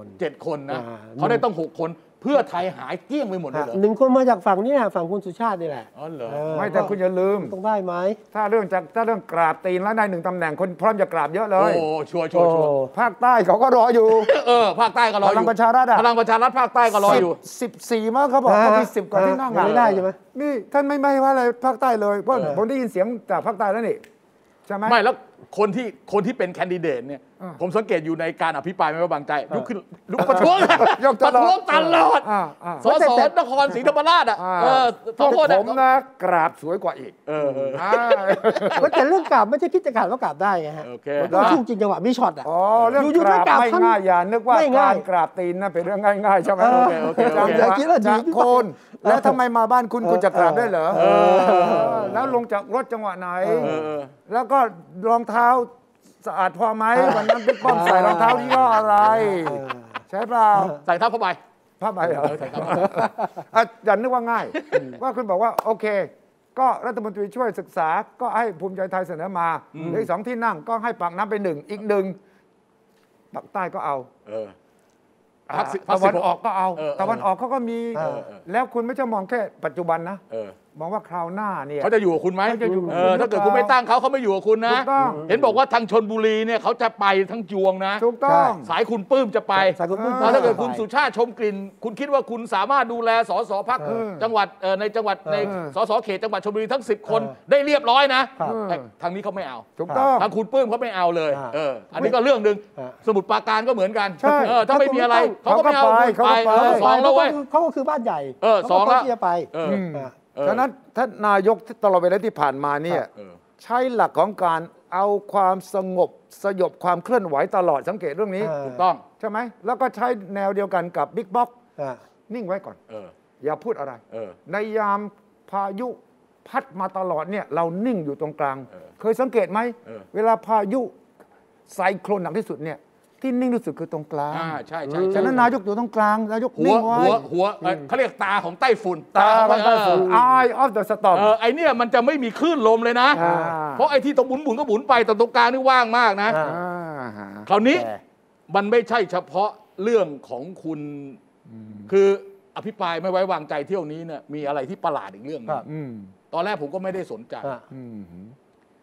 7 คนนะเขาได้ต้อง6 คนเพื่อไทยหายเกลี้ยงไปหมดเลยเหรอ 1 คนมาจากฝั่งนี้ฝั่งคุณสุชาตินี่แหละอ๋อเหรอไม่แต่คุณอย่าลืมต้องได้ไหมถ้าเรื่องกราบตีนแล้วได้1 ตำแหน่งคนพร้อมจะกราบเยอะเลยโอ้ชัวร์ภาคใต้เขาก็รออยู่ภาคใต้ก็รออยู่พลังประชารัฐภาคใต้ก็รออยู่ 14มั้งเขาบอกเขามี10 กว่าที่นั่งไม่ได้ใช่ไหมนี่ท่านไม่ว่าอะไรภาคใต้เลยเพราะผมได้ยินเสียงจากภาคใต้แล้วนี่ใช่ไหมไม่แล้วคนที่เป็นแคนดิเดตเนี่ยผมสังเกตอยู่ในการอภิปรายไม่ไว้วางใจลุกประท้วงตลอดสสนครศรีธรรมราชผมนะกราบสวยกว่าอีกแต่เรื่องกราบไม่ใช่คิดจะกราบว่ากราบได้ไงฮะก็ช่วงจริงจังหวะมีช็อตเรื่องกราบไม่ง่ายอย่านึกว่าการกราบตีนนะเป็นเรื่องง่ายๆใช่ไหมอย่าคิดว่าจะโคนแล้วทำไมมาบ้านคุณจะกราบได้เหรอแล้วลงจากรถจังหวะไหนแล้วก็รองเท้าสะอาดพอไหมวันนั้นบิ๊กป้อมใส่รองเท้าที่ย่ออะไรใช่เปล่าใส่เท้าผ้าใบเหรออย่านึกว่าง่ายว่าคุณบอกว่าโอเคก็รัฐมนตรีช่วยศึกษาก็ให้ภูมิใจไทยเสนอมาอีก2 ที่นั่งก็ให้ปากน้ำไป1อีก1ปากใต้ก็เอาตะวันออกก็เอาตะวันออกเขาก็มีแล้วคุณไม่ใช่มองแค่ปัจจุบันนะมองว่าคราวหน้าเนี่ยเขาจะอยู่กับคุณไหมถ้าเกิดคุณไม่ตั้งเขาไม่อยู่กับคุณนะเห็นบอกว่าทางชลบุรีเนี่ยเขาจะไปทั้งยวงนะถูกต้องสายคุณปื้มจะไปถ้าเกิดคุณสุชาติชมกลิ่นคุณคิดว่าคุณสามารถดูแลสสพรรคจังหวัดในจังหวัดในสสเขตจังหวัดชลบุรีทั้ง10 คนได้เรียบร้อยนะทางนี้เขาไม่เอาถูกต้องทางคุณปื้มเขาไม่เอาเลยอันนี้ก็เรื่องนึงสมุทรปราการก็เหมือนกันถ้าไม่มีอะไรเขาก็ไม่เอาไป2แล้วเว้ยเขาก็คือบ้านใหญ่ 2แล้วที่จะไปฉะนั้นท่านนายกตลอดเวลาที่ผ่านมาเนี่ยใช้หลักของการเอาความสงบสยบความเคลื่อนไหวตลอดสังเกตเรื่องนี้ถูกต้องใช่ไหมแล้วก็ใช้แนวเดียวกันกับบิ๊กบ็อกนิ่งไว้ก่อนอย่าพูดอะไรในยามพายุพัดมาตลอดเนี่ยเรานิ่งอยู่ตรงกลางเคยสังเกตไหมเวลาพายุไซโคลนหนักที่สุดเนี่ยที่นิ่งที่สุดคือตรงกลางใช่ฉะนั้นนายกอยู่ตรงกลางนายกนิ่งไว้หัวเขาเรียกตาของไต้ฝุ่นตาของไต้ฝุ่น Eye of the storm ไอเนี่ยมันจะไม่มีคลื่นลมเลยนะเพราะไอที่ตรงหมุนก็หมุนไปแต่ตรงกลางนี่ว่างมากนะคราวนี้มันไม่ใช่เฉพาะเรื่องของคุณคืออภิปรายไม่ไว้วางใจเที่ยวนี้เนี่ยมีอะไรที่ประหลาดอีกเรื่องนึงตอนแรกผมก็ไม่ได้สนใจ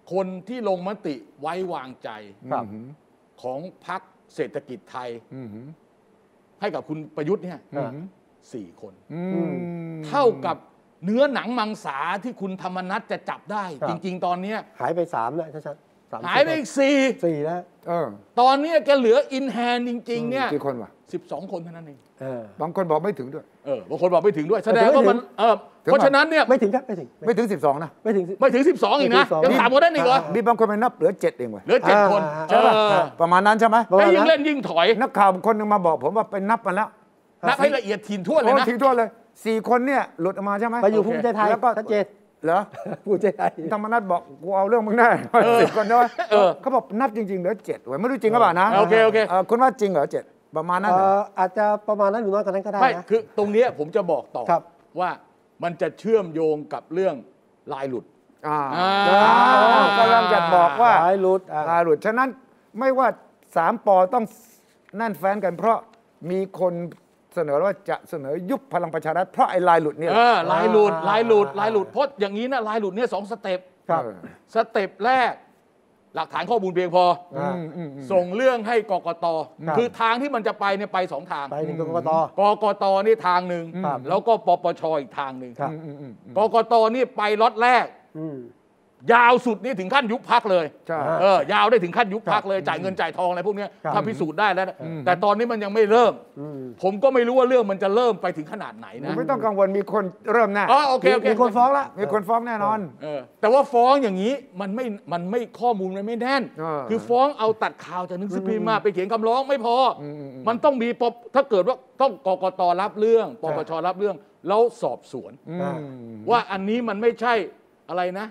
คนที่ลงมติไว้วางใจของพรรคเศรษฐกิจไทยให้กับคุณประยุทธ์เนี่ย4 คนเท่ากับเนื้อหนังมังสาที่คุณธรรมนัสจะจับได้จริงๆตอนนี้หายไป3แล้วชัดหายไปอีก4 แล้วตอนนี้แกเหลืออินแฮนจริงๆเนี่ยกี่คนวะ 12 คนเท่านั้นเองบางคนบอกไม่ถึงด้วยบางคนบอกไม่ถึงด้วยแสดงว่ามันเพราะฉะนั้นเนี่ยไม่ถึงครับไม่ถึง12นะไม่ถึง12อีกนะยังถามกันได้อีกเหรอมีบางคนไปนับเหลือ7เองเว้ยเหลือ7 คนใช่ป่ะประมาณนั้นใช่ไหมไม่ยิ่งเล่นยิ่งถอยนักข่าวคนนึงมาบอกผมว่าไปนับมาแล้วนับให้ละเอียดถี่ถ้วนเลยนะถี่ถ้วนเลย4 คนเนี่ยหลุดออกมาใช่ไหมไปอยู่ภูมิใจไทยแล้วก็ชัดเจนเหรอภูมิใจไทยธรรมนัสบอกกูเอาเรื่องมึงแน่10 คนด้วยเขาบอกนับจริงๆเหลือ7เว้ยไม่รู้จริงหรือเปล่านะโอเคคุณว่าจริงเหรอ7ประมาณนั้นอาจจะประมาณนั้นหรือน้อยกว่านั้นก็ได้นะไม่คือตรงนี้ผมจะบอกต่อว่ามันจะเชื่อมโยงกับเรื่องลายหลุดกำลังจะบอกว่าลายหลุดฉะนั้นไม่ว่า3 ป.ต้องแน่นแฟ้นกันเพราะมีคนเสนอว่าจะเสนอยุบพลังประชารัฐเพราะไอ้ลายหลุดเนี่ยลายหลุดเพราะอย่างนี้นะลายหลุดเนี่ย2 สเต็ปสเต็ปแรกหลักฐานข้อมูลเพียงพอส่งเรื่องให้กกต.คือทางที่มันจะไปเนี่ยไป2 ทางไปหนึ่งกกต.นี่ทางหนึ่งแล้วก็ปปช.อีกทางหนึ่งกกต.นี่ไปล็อตแรกยาวสุดนี่ถึงขั้นยุบพรรคเลยยาวได้ถึงขั้นยุบพรรคเลยจ่ายเงินจ่ายทองอะไรพวกนี้ถ้าพิสูจน์ได้แล้วแต่ตอนนี้มันยังไม่เริ่มผมก็ไม่รู้ว่าเรื่องมันจะเริ่มไปถึงขนาดไหนนะไม่ต้องกังวลมีคนเริ่มแน่โอเคมีคนฟ้องแล้วมีคนฟ้องแน่นอนแต่ว่าฟ้องอย่างนี้มันไม่ข้อมูลมันไม่แน่นคือฟ้องเอาตัดข่าวจากหนังสือพิมพ์มาไปเขียนคำร้องไม่พอมันต้องมีถ้าเกิดว่าต้องกกต.รับเรื่องปปช.รับเรื่องแล้วสอบสวนว่าอันนี้มันไม่ใช่อะไรนะ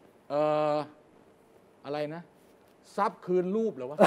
อะไรนะทรัพย์คืนรูปเหรอวะ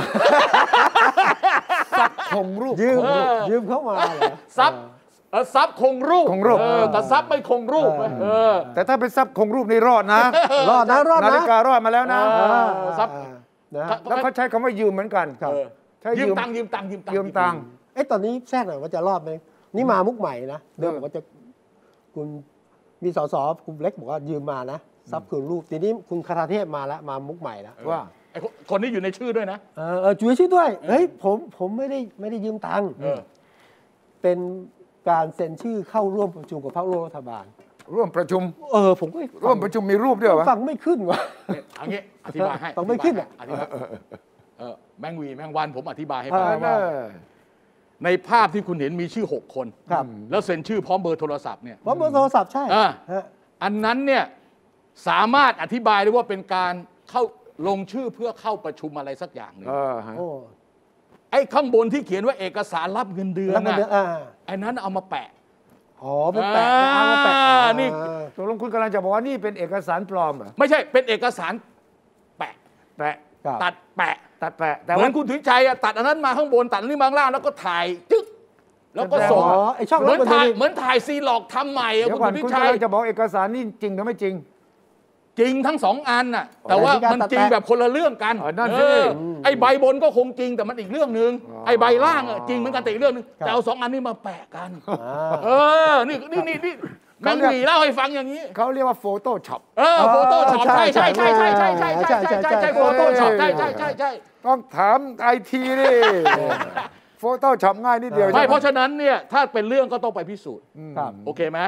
ทรัพย์คงรูปยืมเข้ามาเหรอทรัพย์คงรูปแต่ทรัพย์ไม่คงรูปแต่ถ้าเป็นทรัพย์คงรูปนี่รอดนะนาฬิการอดมาแล้วนะทรัพย์แล้วเขาใช้คำว่ายืมเหมือนกันยืมตังค์ตอนนี้แทรกหน่อยว่าจะรอดไหมนี่มามุกใหม่นะเดิมบอกว่าจะคุณมีสสคุณเล็กบอกว่ายืมมานะทรัพย์คืนรูปทีนี้คุณคาถาเทพมาแล้วมามุกใหม่แล้วว่าไอ้คนนี้อยู่ในชื่อด้วยนะอยู่ในชื่อด้วยเฮ้ยผมไม่ได้ยืมตังค์เป็นการเซ็นชื่อเข้าร่วมประชุมกับพรรคร่วมรัฐบาลร่วมประชุมผมก็ร่วมประชุมมีรูปด้วยวะฟังไม่ขึ้นวะอันนี้อธิบายให้ฟังไม่ขึ้นแมงวีแมงวันผมอธิบายให้ฟังในภาพที่คุณเห็นมีชื่อ6 คนแล้วเซ็นชื่อพร้อมเบอร์โทรศัพท์เนี่ยพร้อมเบอร์โทรศัพท์ใช่อันนั้นเนี่ยสามารถอธิบายได้ว่าเป็นการเข้าลงชื่อเพื่อเข้าประชุมอะไรสักอย่างหนึ่งไอ้ข้างบนที่เขียนว่าเอกสารรับเงินเดือนไอ้นั้นเอามาแปะเป็นแปะเอามาแปะนี่ตกลงคุณกำลังจะบอกว่านี่เป็นเอกสารปลอมเหรอไม่ใช่เป็นเอกสารแปะตัดแปะแต่เหมือนคุณถุยชัยตัดอันนั้นมาข้างบนตัดอันนี้มาข้างล่างแล้วก็ถ่ายจึ๊กแล้วก็ส่งเหมือนถ่ายซีหลอกทำใหม่คุณถุยชัยจะบอกเอกสารนี่จริงหรือไม่จริงจริงทั้ง2 อันน่ะแต่ว่ามันจริงแบบคนละเรื่องกันไอ้ใบบนก็คงจริงแต่มันอีกเรื่องนึงไอ้ใบล่างจริงเหมือนกันแต่อีกเรื่องนึงแต่เอา2 อันนี้มาแปะกันนี่แมงวีเล่าให้ฟังอย่างนี้เขาเรียกว่าโฟโต้ช็อปโฟโต้ช็อปใช่โฟโต้ช็อปใช่ต้องถามไอทีนี่โฟโต้ช็อปง่ายนิดเดียวไม่เพราะฉะนั้นเนี่ยถ้าเป็นเรื่องก็ต้องไปพิสูจน์โอเคไหม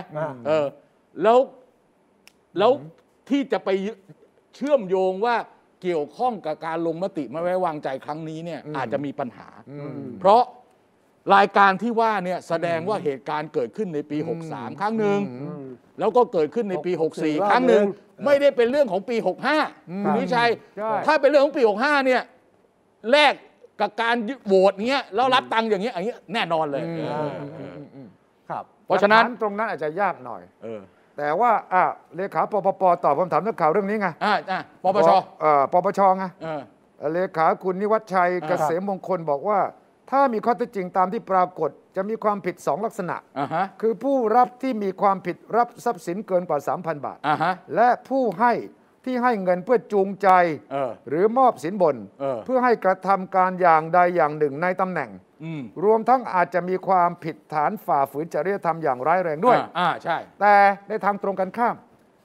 แล้วที่จะไปเชื่อมโยงว่าเกี่ยวข้องกับการลงมติไม่ไว้วางใจครั้งนี้เนี่ยอาจจะมีปัญหาเพราะรายการที่ว่าเนี่ยแสดงว่าเหตุการณ์เกิดขึ้นในปี63ครั้งหนึ่งแล้วก็เกิดขึ้นในปี64ครั้งหนึ่งไม่ได้เป็นเรื่องของปี65คุณวิชัยถ้าเป็นเรื่องของปี65เนี่ยแลกกับการโหวตเงี้ยแล้วรับตังค์อย่างเงี้ยแน่นอนเลยครับเพราะฉะนั้นตรงนั้นอาจจะยากหน่อยแต่ว่าเลขาปปป.ตอบคำถามนักข่าวเรื่องนี้ไงปปช. ปปช.ไงเลขาคุณนิวัฒชัยเกษมมงคลบอกว่าถ้ามีข้อเท็จจริงตามที่ปรากฏจะมีความผิด2 ลักษณะคือผู้รับที่มีความผิดรับทรัพย์สินเกินกว่า 3,000 บาทและผู้ให้ที่ให้เงินเพื่อจูงใจหรือมอบสินบนเพื่อให้กระทำการอย่างใดอย่างหนึ่งในตำแหน่งรวมทั้งอาจจะมีความผิดฐานฝ่าฝืนจริยธรรมอย่างร้ายแรงด้วยใช่แต่ในทางตรงกันข้าม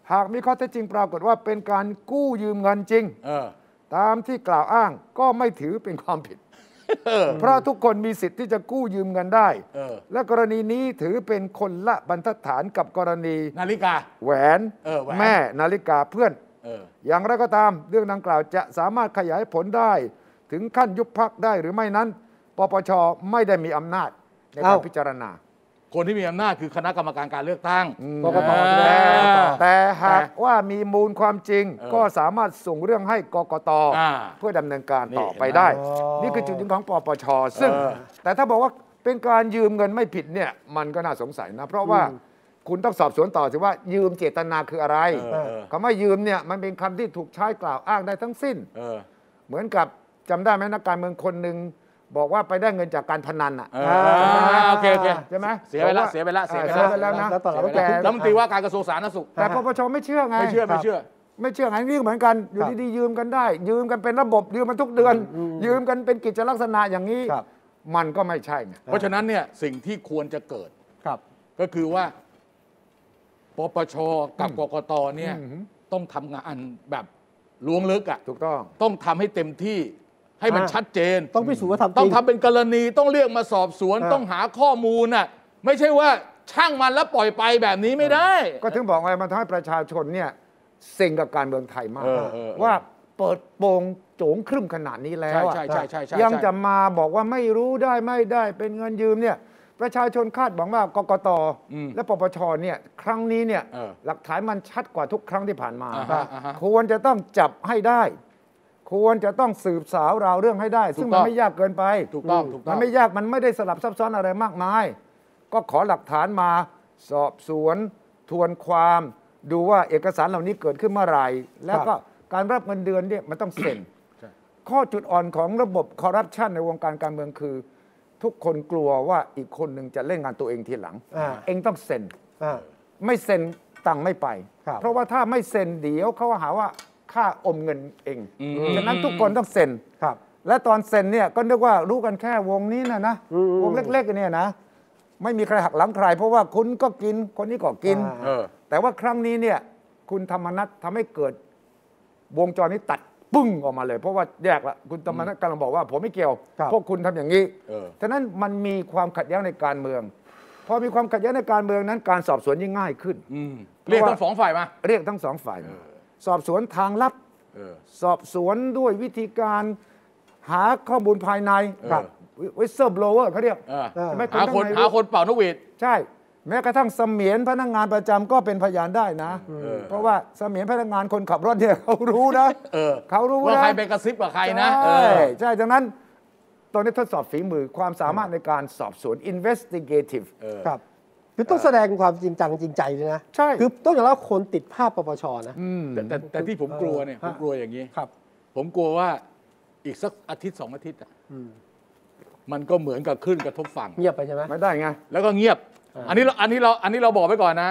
หากมีข้อเท็จจริงปรากฏว่าเป็นการกู้ยืมเงินจริงตามที่กล่าวอ้างก็ไม่ถือเป็นความผิดเพราะทุกคนมีสิทธิ์ที่จะกู้ยืมเงินได้และกรณีนี้ถือเป็นคนละบรรทัดฐานกับกรณีนาฬิกาแหวนแม่นาฬิกาเพื่อนอย่างไรก็ตามเรื่องดังกล่าวจะสามารถขยายผลได้ถึงขั้นยุบพรรคได้หรือไม่นั้นปปช.ไม่ได้มีอำนาจในการพิจารณาคนที่มีอำนาจคือคณะกรรมการการเลือกตั้งกกต.แต่หากว่ามีมูลความจริงก็สามารถส่งเรื่องให้กกต.เพื่อดำเนินการต่อไปได้นี่คือจุดยืนของปปช.ซึ่งแต่ถ้าบอกว่าเป็นการยืมเงินไม่ผิดเนี่ยมันก็น่าสงสัยนะเพราะว่าคุณต้องสอบสวนต่อสิว่ายืมเจตนาคืออะไรคำว่ายืมเนี่ยมันเป็นคำที่ถูกใช้กล่าวอ้างได้ทั้งสิ้นเหมือนกับจำได้ไหมนักการเมืองคนหนึ่งบอกว่าไปได้เงินจากการพนันอ่ะโอเคใช่ไหมเสียไปแล้วนะแต่รัฐมนตรีว่าการกระทรวงสาธารณสุขแต่ปปช.ไม่เชื่อไงไม่เชื่อไงนี่เหมือนกันอยู่ดีๆยืมกันได้ยืมกันเป็นระบบยืมมันทุกเดือนยืมกันเป็นกิจลักษณะอย่างนี้มันก็ไม่ใช่ไงเพราะฉะนั้นเนี่ยสิ่งที่ควรจะเกิดก็คือว่าปปช.กับกกต.เนี่ยต้องทำงานแบบล้วงลึกอ่ะถูกต้องทำให้เต็มที่ให้มันชัดเจนต้องพิสูจน์ว่าทำจริงต้องทำเป็นกรณีต้องเรียกมาสอบสวนต้องหาข้อมูลน่ะไม่ใช่ว่าช่างมันแล้วปล่อยไปแบบนี้ไม่ได้ก็ถึงบอกไงมันทำให้ประชาชนเนี่ยเซ็งกับการเมืองไทยมากว่าเปิดโปงโจงครึ่มขนาดนี้แล้วยังจะมาบอกว่าไม่รู้ได้ไม่ได้เป็นเงินยืมเนี่ยประชาชนคาดหวังว่ากกต.และปปช.เนี่ยครั้งนี้เนี่ยหลักฐานมันชัดกว่าทุกครั้งที่ผ่านมาควรจะต้องจับให้ได้ควรจะต้องสืบสาวราวเรื่องให้ได้ซึ่งมันไม่ยากเกินไปถูกต้องมันไม่ยากมันไม่ได้สลับซับซ้อนอะไรมากมายก็ขอหลักฐานมาสอบสวนทวนความดูว่าเอกสารเหล่านี้เกิดขึ้นเมื่อไหร่แล้วก็การรับเงินเดือนเนี่ยมันต้องเซ็นข้อจุดอ่อนของระบบคอร์รัปชันในวงการการเมืองคือทุกคนกลัวว่าอีกคนหนึ่งจะเล่นงานตัวเองทีหลังเองต้องเซ็นไม่เซ็นตังค์ไม่ไปเพราะว่าถ้าไม่เซ็นเดี๋ยวเขาหาว่าค่าอมเงินเองฉะนั้นทุกคนต้องเซ็นและตอนเซ็นเนี่ยก็นึกว่ารู้กันแค่วงนี้นะวงเล็กๆเนี่ยนะไม่มีใครหักหลังใครเพราะว่าคุณก็กินคนนี้ก็กินแต่ว่าครั้งนี้เนี่ยคุณธรรมนัสทำให้เกิดวงจรนี้ตัดปึ้งออกมาเลยเพราะว่าแยกละคุณธรรมนัสกำลังบอกว่าผมไม่เกี่ยวพวกคุณทำอย่างนี้ฉะนั้นมันมีความขัดแย้งในการเมืองพอมีความขัดแย้งในการเมืองนั้นการสอบสวนยิ่งง่ายขึ้นเรียกทั้งสองฝ่ายมาเรียกทั้งสองฝ่ายสอบสวนทางลับสอบสวนด้วยวิธีการหาข้อมูลภายในwhistleblower เขาเรียกหาคนเป่านกหวีดใช่แม้กระทั่งเสมียนพนักงานประจำก็เป็นพยานได้นะเพราะว่าเสมียนพนักงานคนขับรถเนี่ยเขารู้นะเขารู้ว่าใครไปกระซิบกับใครนะใช่ดังนั้นตอนนี้ทดสอบฝีมือความสามารถในการสอบสวน investigative ครับคือต้องแสดงความจริงจังจริงใจเลยนะใช่คือต้องอย่างว่าคนติดภาพปปช.นะแต่ที่ผมกลัวเนี่ยผมกลัวอย่างนี้ผมกลัวว่าอีกสักอาทิตย์2 อาทิตย์มันก็เหมือนกับคลื่นกระทบฝั่งเงียบไปใช่ไหมไม่ได้ไงแล้วก็เงียบอันนี้เราบอกไว้ก่อนนะ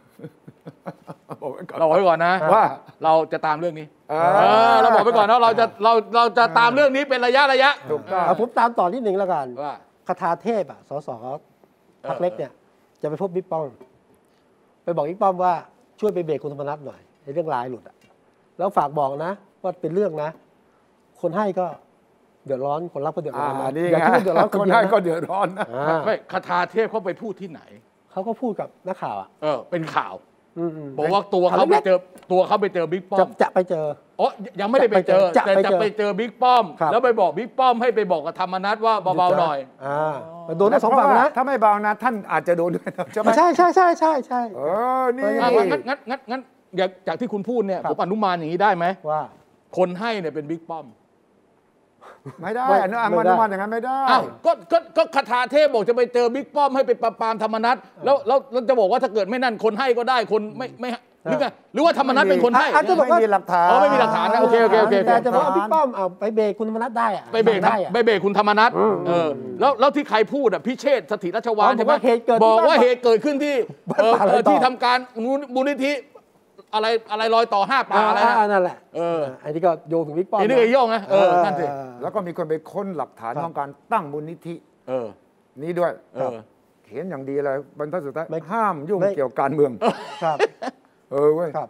เราบอกไว้ก่อนนะว่าเราจะตามเรื่องนี้เราบอกไว้ก่อนนะเราจะตามเรื่องนี้เป็นระยะถูกต้องผมตามต่อนิดหนึ่งแล้วกันว่าคทาเทพสสพรรคเล็กเนี่ยจะไปพบบิ๊กป้อมไปบอกบิ๊กป้อมว่าช่วยไปเบรกคุณธรรมนัสหน่อยในเรื่องลายหลุดแล้วฝากบอกนะว่าเป็นเรื่องนะคนให้ก็เดือดร้อนคนรับก็เดือดร้อนอย่าคิดว่าเดือดร้อนคนให้ก็เดือดร้อนนะไม่คทาเทพเขาไปพูดที่ไหนเขาก็พูดกับนักข่าวเป็นข่าวบอกว่าตัวเขาไปเจอบิ๊กป้อมจะไปเจอยังไม่ได้ไปเจอแต่จะไปเจอบิ๊กป้อมแล้วไปบอกบิ๊กป้อมให้ไปบอกกับธรรมนัสว่าเบาๆหน่อยโดนทั้งสองฝั่งนะถ้าไม่เบานะท่านอาจจะโดนด้วยใช่ไหมใช่นี่งั้นจากที่คุณพูดเนี่ยผมอนุมานอย่างนี้ได้ไหมว่าคนให้เนี่ยเป็นบิ๊กป้อมไม่ได้อนุมานอย่างนั้นไม่ได้ก็คทาเทพบอกจะไปเจอบิ๊กป้อมให้ไปปราบธรรมนัสแล้วจะบอกว่าถ้าเกิดไม่นั่นคนให้ก็ได้คนไม่หรือว่าธรรมนัสเป็นคนให้อาจจะบอกว่าไม่มีหลักฐานไม่มีหลักฐานนะโอเคแต่จะบอกว่าบิ๊กป้อมเอาไปเบรกคุณธรรมนัสได้ไปเบรกคุณธรรมนัสแล้วที่ใครพูดพิเชษฐ์สถิรราชวานใช่ไหมบอกว่าเหตุเกิดขึ้นที่ทำการมูลนิธิอะไรลอยต่อ5 ป่าอะไรนั่นแหละอันนี้ก็โยงถึงบิ๊กป้อมนี่ก็โยงนะนั่นสิแล้วก็มีคนไปค้นหลักฐานของการตั้งมูลนิธินี้ด้วยเขียนอย่างดีเลยบรรทัดสุดท้ายห้ามยุ่งเกี่ยวกับการเมืองครับเว้ย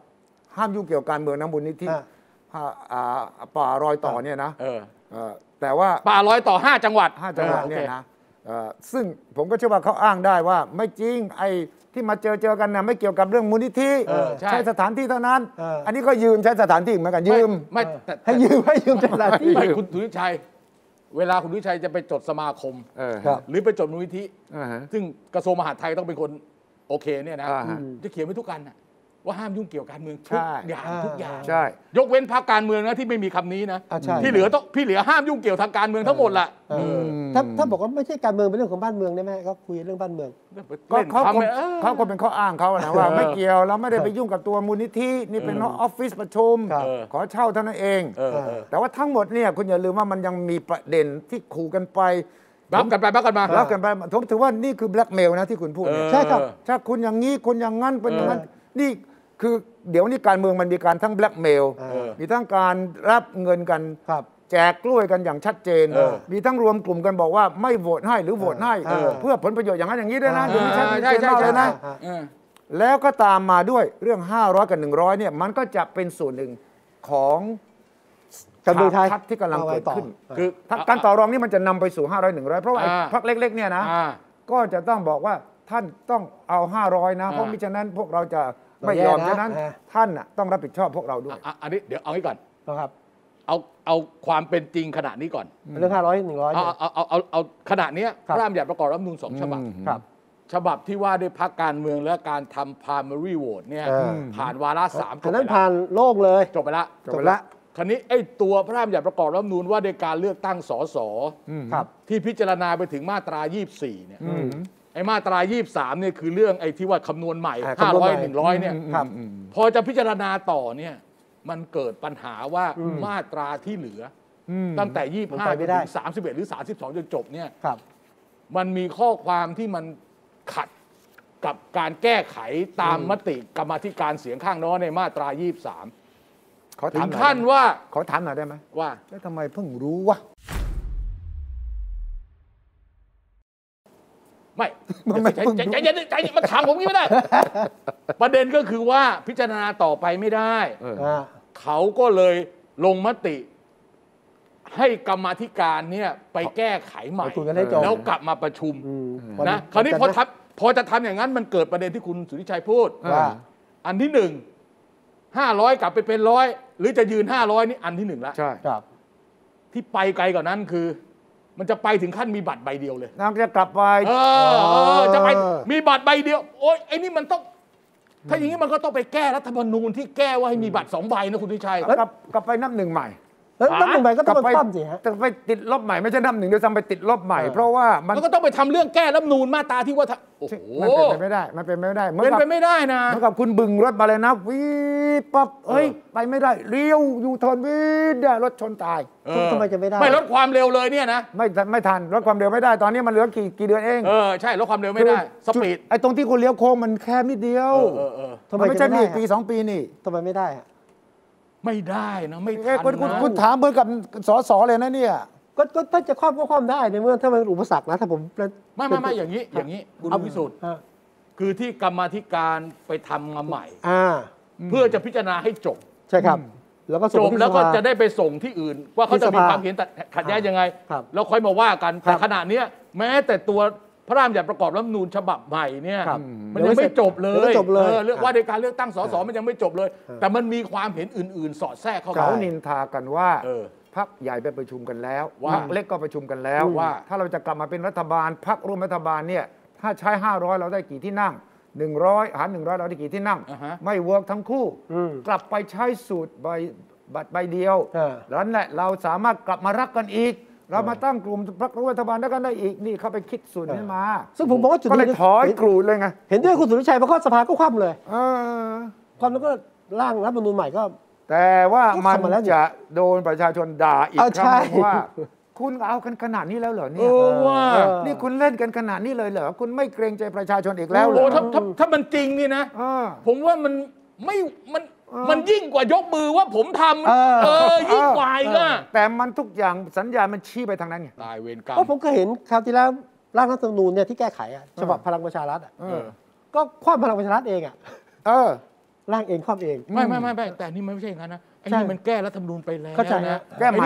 ห้ามยุ่งเกี่ยวกับการเมืองนะมูลนิธิป่ารอยต่อเนี่ยนะแต่ว่าป่ารอยต่อ5 จังหวัดเนี่ยนะซึ่งผมก็เชื่อว่าเขาอ้างได้ว่าไม่จริงไอ้ที่มาเจอกันนะไม่เกี่ยวกับเรื่องมูลนิธิใช้สถานที่เท่านั้นอันนี้ก็ยืมใช้สถานที่เหมือนกันยืมไม่ให้ยืมสถานที่คุณสุริชัยเวลาคุณสุริชัยจะไปจดสมาคมหรือไปจดมูลนิธิซึ่งกระทรวงมหาดไทยต้องเป็นคนโอเคเนี่ยนะจะเขียนไว้ทุกกันว่าห้ามยุ่งเกี่ยวกับการเมืองทุกอย่างใช่ยกเว้นพรรคการเมืองนะที่ไม่มีคำนี้นะที่เหลือห้ามยุ่งเกี่ยวทางการเมืองทั้งหมดละถ้าบอกว่าไม่ใช่การเมืองเป็นเรื่องของบ้านเมืองได้ไหมก็คุยเรื่องบ้านเมืองเขาก็เป็นข้ออ้างเขานะว่าไม่เกี่ยวเราไม่ได้ไปยุ่งกับตัวมูลนิธินี่เป็นออฟฟิศประชุมขอเช่าเท่านั้นเองแต่ว่าทั้งหมดเนี่ยคุณอย่าลืมว่ามันยังมีประเด็นที่ขู่กันไปรับกันไปผมถือว่านี่คือแบล็กเมลนะที่คุณพูดใช่ครับถ้าคุณอย่างนี้คุณอย่างนั้นเป็นอย่างนั้นนี่คือเดี๋ยวนี้การเมืองมันมีการทั้งแบล็กเมลมีทั้งการรับเงินกันแจกกล้วยกันอย่างชัดเจนมีทั้งรวมกลุ่มกันบอกว่าไม่โหวตให้หรือโหวตให้เพื่อผลประโยชน์อย่างนั้นอย่างนี้ด้วยนะอย่างนี้ชัดเจนมากเลยนะแล้วก็ตามมาด้วยเรื่อง500กับ100เนี่ยมันก็จะเป็นส่วนหนึ่งของการเมืองไทยที่กำลังเกิดขึ้นคือการต่อรองนี่มันจะนำไปสู่500 100เพราะว่าพรรคเล็กๆเนี่ยนะก็จะต้องบอกว่าท่านต้องเอา500นะเพราะมิฉะนั้นพวกเราจะไม่ยอมฉะนั้นท่านต้องรับผิดชอบพวกเราด้วยอันนี้เดี๋ยวเอาไว้ก่อนครับเอาความเป็นจริงขณะนี้ก่อนเรื่อง500 100 เอาขณะนี้พระราชบัญญัติประกอบรัฐธรรมนูญ2 ฉบับฉบับที่ว่าด้วยพรรคการเมืองและการทำ primary vote เนี่ยผ่านวาระ3 อันนั้นผ่านโลกเลยจบไปละคราวนี้ไอ้ตัวพระราชบัญญัติประกอบรัฐธรรมนูญว่าด้วยการเลือกตั้งสสที่พิจารณาไปถึงมาตรา24เนี่ยไอ้มาตรา23เนี่ยคือเรื่องไอ้ที่ว่าคำนวณใหม่500 100เนี่ยพอจะพิจารณาต่อเนี่ยมันเกิดปัญหาว่ามาตราที่เหลือตั้งแต่25ถึง31หรือ32จนจบเนี่ยมันมีข้อความที่มันขัดกับการแก้ไขตามมติกรรมาธิการเสียงข้างน้อยในมาตรา23ถึงขั้นว่าขอถามหน่อยได้ไหมว่าแล้วทำไมเพิ่งรู้วะไม่ใจมาถามผมงี้ไม่ได้ประเด็นก็คือว่าพิจารณาต่อไปไม่ได้เขาก็เลยลงมติให้กรรมาธิการเนี่ยไปแก้ไขใหม่แล้วกลับมาประชุมนะคราวนี้พอจะทำอย่างนั้นมันเกิดประเด็นที่คุณสุริชัยพูดว่าอันที่1 500กลับไปเป็น100หรือจะยืน500นี่อันที่1แล้วใช่ที่ไปไกลกว่านั้นคือมันจะไปถึงขั้นมีบัตรใบเดียวเลยนางจะกลับไปจะไปมีบัตรใบเดียวโอ๊ยไอ้นี่มันต้องถ้าอย่างนี้มันก็ต้องไปแก้รัฐธรรมนูญที่แก้ว่าให้มีบัตร2 ใบนะคุณสุริชัยแล้วกลับไปนับ1ใหม่แล้วนับ1ใหม่ก็ต้องไปซ่อมสิฮะแต่ไปติดลบใหม่ไม่ใช่นับ1ด้วยซ้ำไปติดลบใหม่เพราะว่ามันก็ต้องไปทำเรื่องแก้รัฐธรรมนูญมาตราที่ว่าโอ้โหมันเป็นไปไม่ได้เป็นไปไม่ได้นะเหมือนกับคุณบึงรถมาเลยนะวีปั๊บไปไม่ได้เลี้ยวอยู่ทนวีรถชนตายทำไมจะไม่ได้ไม่ลดความเร็วเลยเนี่ยนะไม่ทันลดความเร็วไม่ได้ตอนนี้มันเหลือกี่เดือนเองใช่ลดความเร็วไม่ได้สปีดไอ้ตรงที่คุณเลี้ยวโค้งมันแค่นิดเดียวทำไมไม่ใช่1 ปี2 ปีนี่ทำไมไม่ได้ไม่ได้นะไม่ทันนะคุณถามเหมือนกับสเลยนะเนี่ยก็ถ้าจะครอบก็ครอบได้ในเมื่อถ้ามันอุปสรรคนะถ้าผมไม่อย่างนี้คุณวิสุทธิ์คือที่กรรมาธิการไปทำมาใหม่เพื่อจะพิจารณาให้จบใช่ครับแล้วก็จบแล้วก็จะได้ไปส่งที่อื่นว่าเขาจะมีความเห็นขัดแย้งยังไงแล้วค่อยมาว่ากันแต่ขณะนี้แม้แต่ตัวพระราชบัญญัติประกอบรัฐธรรมนูญฉบับใหม่เนี่ยมันยังไม่จบเลยเรื่องว่าในการเลือกตั้งสสมันยังไม่จบเลยแต่มันมีความเห็นอื่นๆสอดแทรกเข้าเขานินทากันว่าพรรคใหญ่ไปประชุมกันแล้วพรรคเล็กก็ประชุมกันแล้วว่าถ้าเราจะกลับมาเป็นรัฐบาลพรรคร่วมรัฐบาลเนี่ยถ้าใช้500เราได้กี่ที่นั่ง100หาร100เราได้กี่ที่นั่งไม่เวิร์กทั้งคู่กลับไปใช้สูตรบัตรใบเดียวแล้วแหละเราสามารถกลับมารักกันอีกเรามาตั้งกลุ่มพรรครัฐบาลด้วยกันได้อีกนี่เขาไปคิดสูตรนี้มาซึ่งผมบอกว่าจุดนี้ก็เลยถอยกรูเลยไงเห็นด้วยคุณสุริชัยเพราะข้อสภาก็คว่ำเลยความแล้วก็ร่างรัฐธรรมนูญใหม่ก็แต่ว่ามันจะโดนประชาชนด่าอีกครั้งว่าคุณเอากันขนาดนี้แล้วเหรอเนี่ยนี่คุณเล่นกันขนาดนี้เลยเหรอคุณไม่เกรงใจประชาชนอีกแล้วเหรอถ้ามันจริงนี่นะผมว่ามันไม่มันยิ่งกว่ายกมือว่าผมทำยิ่งกว่าอีกอะแต่มันทุกอย่างสัญญาณมันชี้ไปทางนั้นไงตายเวรกรรมก็ผมเคยเห็นคราวที่แล้วร่างรัฐธรรมนูญเนี่ยที่แก้ไขฉบับพลังประชารัฐก็คว่ำพลังประชารัฐเองร่างเองครอบเองไม่แต่นี่มันไม่ใช่อย่างนั้นนะไอ้นี่มันแก้รัฐธรรมนูญไปแล้วนะแก้ใหม่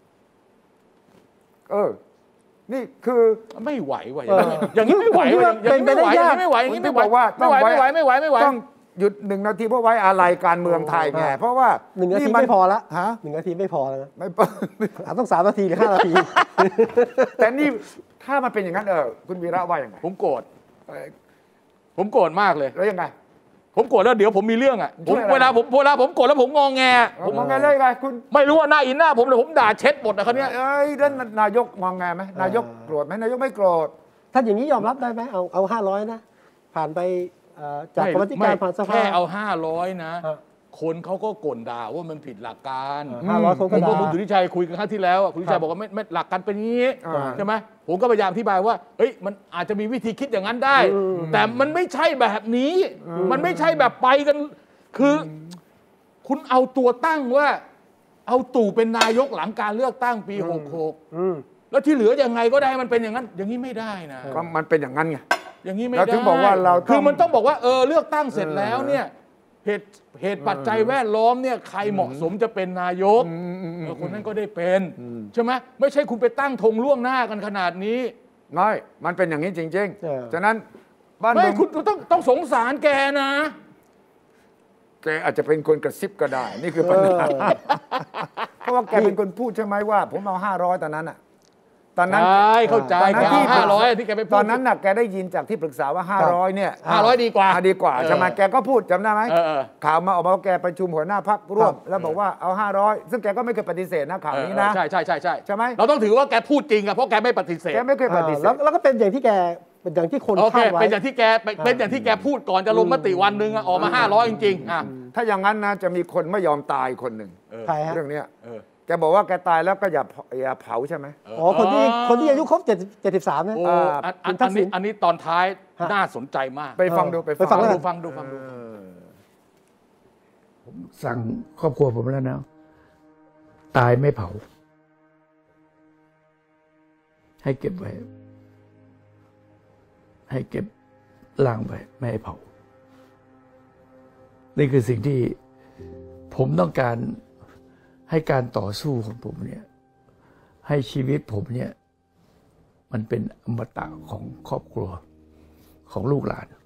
นี่คือไม่ไหวอย่างนี้ไม่ไหวอย่างนี้ไม่ไหวอย่างนี้ไม่ไหวอย่างนี้ไม่ไหวต้องหยุด1 นาทีเพื่อไว้อาลัยการเมืองไทยไงเพราะว่า 1 นาทีไม่พอละ1 นาทีไม่พอแล้วนะไม่ต้อง3 นาทีหรือ5 นาทีแต่นี่ถ้ามันเป็นอย่างนั้นคุณวีระว่าอย่างไรผมโกรธมากเลยแล้วยังไงผมโกรธแล้วเดี๋ยวผมมีเรื่องเวลาผมโกรธแล้วผมงอแงผมงอแงเลยไงคุณไม่รู้ว่าหน้าอินหน้าผมเลยผมด่าเช็ดหมดนะเขาเนี่ยด้านนายกงอแงไหมนายกโกรธไหมนายกไม่โกรธท่านอย่างนี้ยอมรับได้ไหมเอา500นะผ่านไปจากกรรมธิการผ่านสภาแค่เอา500นะคนเขาก็ก่นด่าว่ามันผิดหลักการ 500คนก็ด่าคุณสุทธิชัยคุยกันครั้งที่แล้วคุณสุทธิชัยบอกว่าไม่หลักการเป็นอย่างนี้ใช่ไหมผมก็พยายามอธิบายว่ามันอาจจะมีวิธีคิดอย่างนั้นได้แต่มันไม่ใช่แบบนี้มันไม่ใช่แบบไปกันคือคุณเอาตัวตั้งว่าเอาตู่เป็นนายกหลังการเลือกตั้งปี66แล้วที่เหลือยังไงก็ได้มันเป็นอย่างนั้นอย่างนี้ไม่ได้นะก็มันเป็นอย่างนั้นไงอย่างนี้ไม่ได้ถึงบอกว่าเราคือมันต้องบอกว่าเลือกตั้งเสร็จแล้วเนี่ยเหตุปัจจัยแวดล้อมเนี่ยใครเหมาะสมจะเป็นนายกคนนั้นก็ได้เป็นใช่ไหมไม่ใช่คุณไปตั้งธงล่วงหน้ากันขนาดนี้ไม่มันเป็นอย่างนี้จริงๆฉะนั้นบ้านไม่คุณต้องสงสารแกนะแกอาจจะเป็นคนกระซิบก็ได้นี่คือปัญหาเพราะว่าแกเป็นคนพูดใช่ไหมว่าผมเอา500ตอนนั้นตอนนั้นเข้าใจที่500ที่แกไปพูดตอนนั้นน่ะแกได้ยินจากที่ปรึกษาว่า500เนี่ย 500ดีกว่าใช่ไหมแกก็พูดจำได้ไหมข่าวมาออกมาแกประชุมหัวหน้าพรรคร่วมแล้วบอกว่าเอา500ซึ่งแกก็ไม่เคยปฏิเสธนะข่าวนี้นะใช่ใช่ไหมเราต้องถือว่าแกพูดจริงอะเพราะแกไม่ปฏิเสธแกไม่เคยปฏิเสธแล้วก็เป็นอย่างที่แกเป็นอย่างที่คนคาดไว้เป็นอย่างที่แกพูดก่อนจะลงมติวันหนึ่งออกมา500จริงๆถ้าอย่างนั้นนะจะมีคนไม่ยอมตายคนหนึ่งเรื่องนี้แกบอกว่าแกตายแล้วก็อย่าเผาใช่ไหมคนที่อายุครบ73เนี่ยอันนี้ตอนท้ายน่าสนใจมากไปฟังดูฟังดูผมสั่งครอบครัวผมแล้วนะตายไม่เผาให้เก็บไว้ให้เก็บล่างไว้ไม่ให้เผานี่คือสิ่งที่ผมต้องการให้การต่อสู้ของผมเนี่ยให้ชีวิตผมเนี่ยมันเป็นอมตะของครอบครัวของลูกหลาน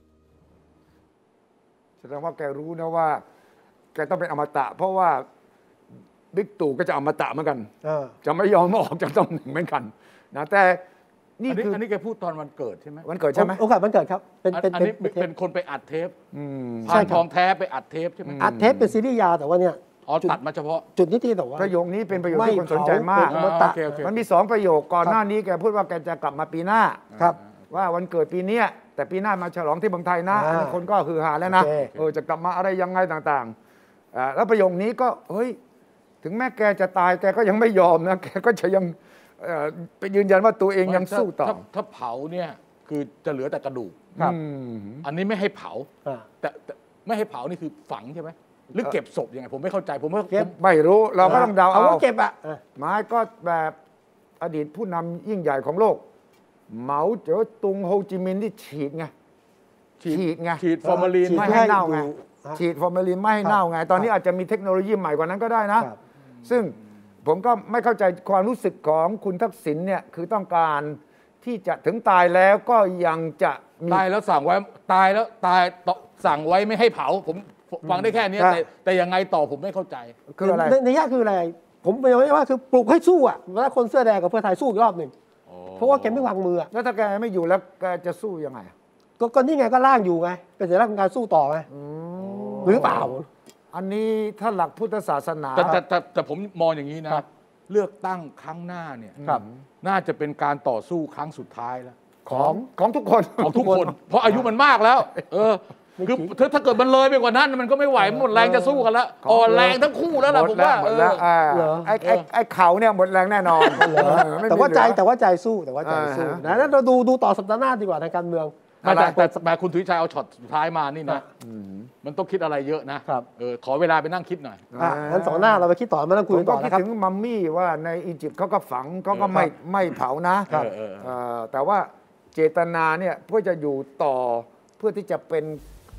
แสดงว่าแกรู้นะว่าแกต้องเป็นอมตะเพราะว่าบิ๊กตู่ก็จะอมตะเหมือนกันจะไม่ยอมออกจากตำแหน่งเหมือนกันนะแต่นี่คืออันนี้แกพูดตอนวันเกิดใช่ไหมวันเกิดใช่ไหมโอกาสวันเกิดครับอันนี้เป็นคนไปอัดเทปพานทองแท้ไปอัดเทปใช่ไหมอัดเทปเป็นซีรีส์ยาวแต่ว่าเนี่ยตัดมาเฉพาะจุดนี้ที่แต่ว่าประโยคนี้เป็นประโยคที่คนสนใจมากมันมี2ประโยคก่อนหน้านี้แกพูดว่าแกจะกลับมาปีหน้าครับว่าวันเกิดปีนี้แต่ปีหน้ามาฉลองที่เมืองไทยนะอันนี้คนก็ฮือฮาแล้วนะจะกลับมาอะไรยังไงต่างๆแล้วประโยคนี้ก็เฮ้ยถึงแม้แกจะตายแกก็ยังไม่ยอมนะแกก็จะยังไปยืนยันว่าตัวเองยังสู้ต่อถ้าเผาเนี่ยคือจะเหลือแต่กระดูกอันนี้ไม่ให้เผาแต่ไม่ให้เผานี่คือฝังใช่ไหมหรือเก็บศพยังไงผมไม่เข้าใจผมไม่รู้เราก็ต้องเดาเอาเก็บหมายก็แบบอดีตผู้นำยิ่งใหญ่ของโลกเหมาเจ๋อตุงโฮจิมินห์ที่ฉีดไงฉีดฟอร์มาลีนไม่ให้เน่าไงฉีดฟอร์มาลีนไม่ให้เน่าไงตอนนี้อาจจะมีเทคโนโลยีใหม่กว่านั้นก็ได้นะซึ่งผมก็ไม่เข้าใจความรู้สึกของคุณทักษิณเนี่ยคือต้องการที่จะถึงตายแล้วก็ยังจะตายแล้วสั่งไว้สั่งไว้ไม่ให้เผาผมฟังได้แค่นี้แต่ยังไงต่อผมไม่เข้าใจคืออะไรในยะคืออะไรผมไม่รู้ว่าคือปลุกให้สู้แล้วคนเสื้อแดงกับเพื่อไทยสู้อีกรอบหนึ่งเพราะว่าแกไม่วางมือแล้วถ้าแกไม่อยู่แล้วแกจะสู้ยังไงก็นี่ไงก็ล่างอยู่ไงเป็นสัญลักษณ์ของการสู้ต่อไงหรือเปล่าอันนี้ถ้าหลักพุทธศาสนาแต่ผมมองอย่างนี้นะเลือกตั้งครั้งหน้าเนี่ยน่าจะเป็นการต่อสู้ครั้งสุดท้ายแล้วของทุกคนเพราะอายุมันมากแล้วคือถ้าเกิดมันเลยไปกว่านั้นมันก็ไม่ไหวหมดแรงจะสู้กันแล้วอ่อนแรงทั้งคู่แล้วล่ะผมว่าไอ้เขาเนี่ยหมดแรงแน่นอนแต่ว่าใจสู้นะแล้วเราดูต่อสัปดาห์หน้าดีกว่าในการเมืองแต่คุณสุวิชัยเอาช็อตสุดท้ายมานี่นะมันต้องคิดอะไรเยอะนะขอเวลาไปนั่งคิดหน่อยงั้น2 หน้าเราไปคิดต่อมานั่งคุยต่อนะครับคิดถึงมัมมี่ว่าในอียิปต์เขาก็ฝังเขาก็ไม่เผานะแต่ว่าเจตนาเนี่ยเพื่อจะอยู่ต่อเพื่อที่จะเป็น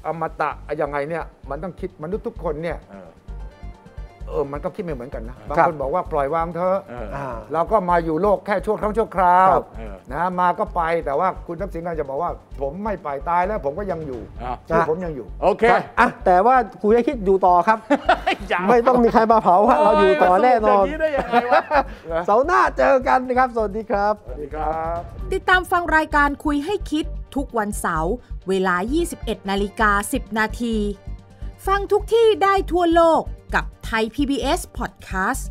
อมตะยังไงเนี่ยมันต้องคิดมนุษย์ทุกคนเนี่ยมันก็คิดไม่เหมือนกันนะบางคนบอกว่าปล่อยวางเถอะเราก็มาอยู่โลกแค่ชั่วครั้งชั่วคราวนะมาก็ไปแต่ว่าคุณทักษิณกำลังจะบอกว่าผมไม่ไปตายแล้วผมก็ยังอยู่ผมยังอยู่โอเคแต่ว่าคุณให้คิดอยู่ต่อครับ ไม่ต้องมีใครมาเผาเราอยู่ต่อแน่นอนเสาร์หน้าเจอกันนะครับสวัสดีครับสวัสดีครับติดตามฟังรายการคุยให้คิดทุกวันเสาร์เวลา 21:10 นาทีฟังทุกที่ได้ทั่วโลกกับ Thai PBS Podcast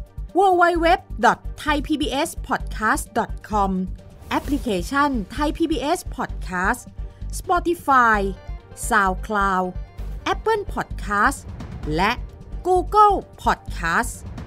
www.thaipbspodcast.com แอปพลิเคชัน Thai PBS Podcast Spotify SoundCloud Apple Podcast และ Google Podcast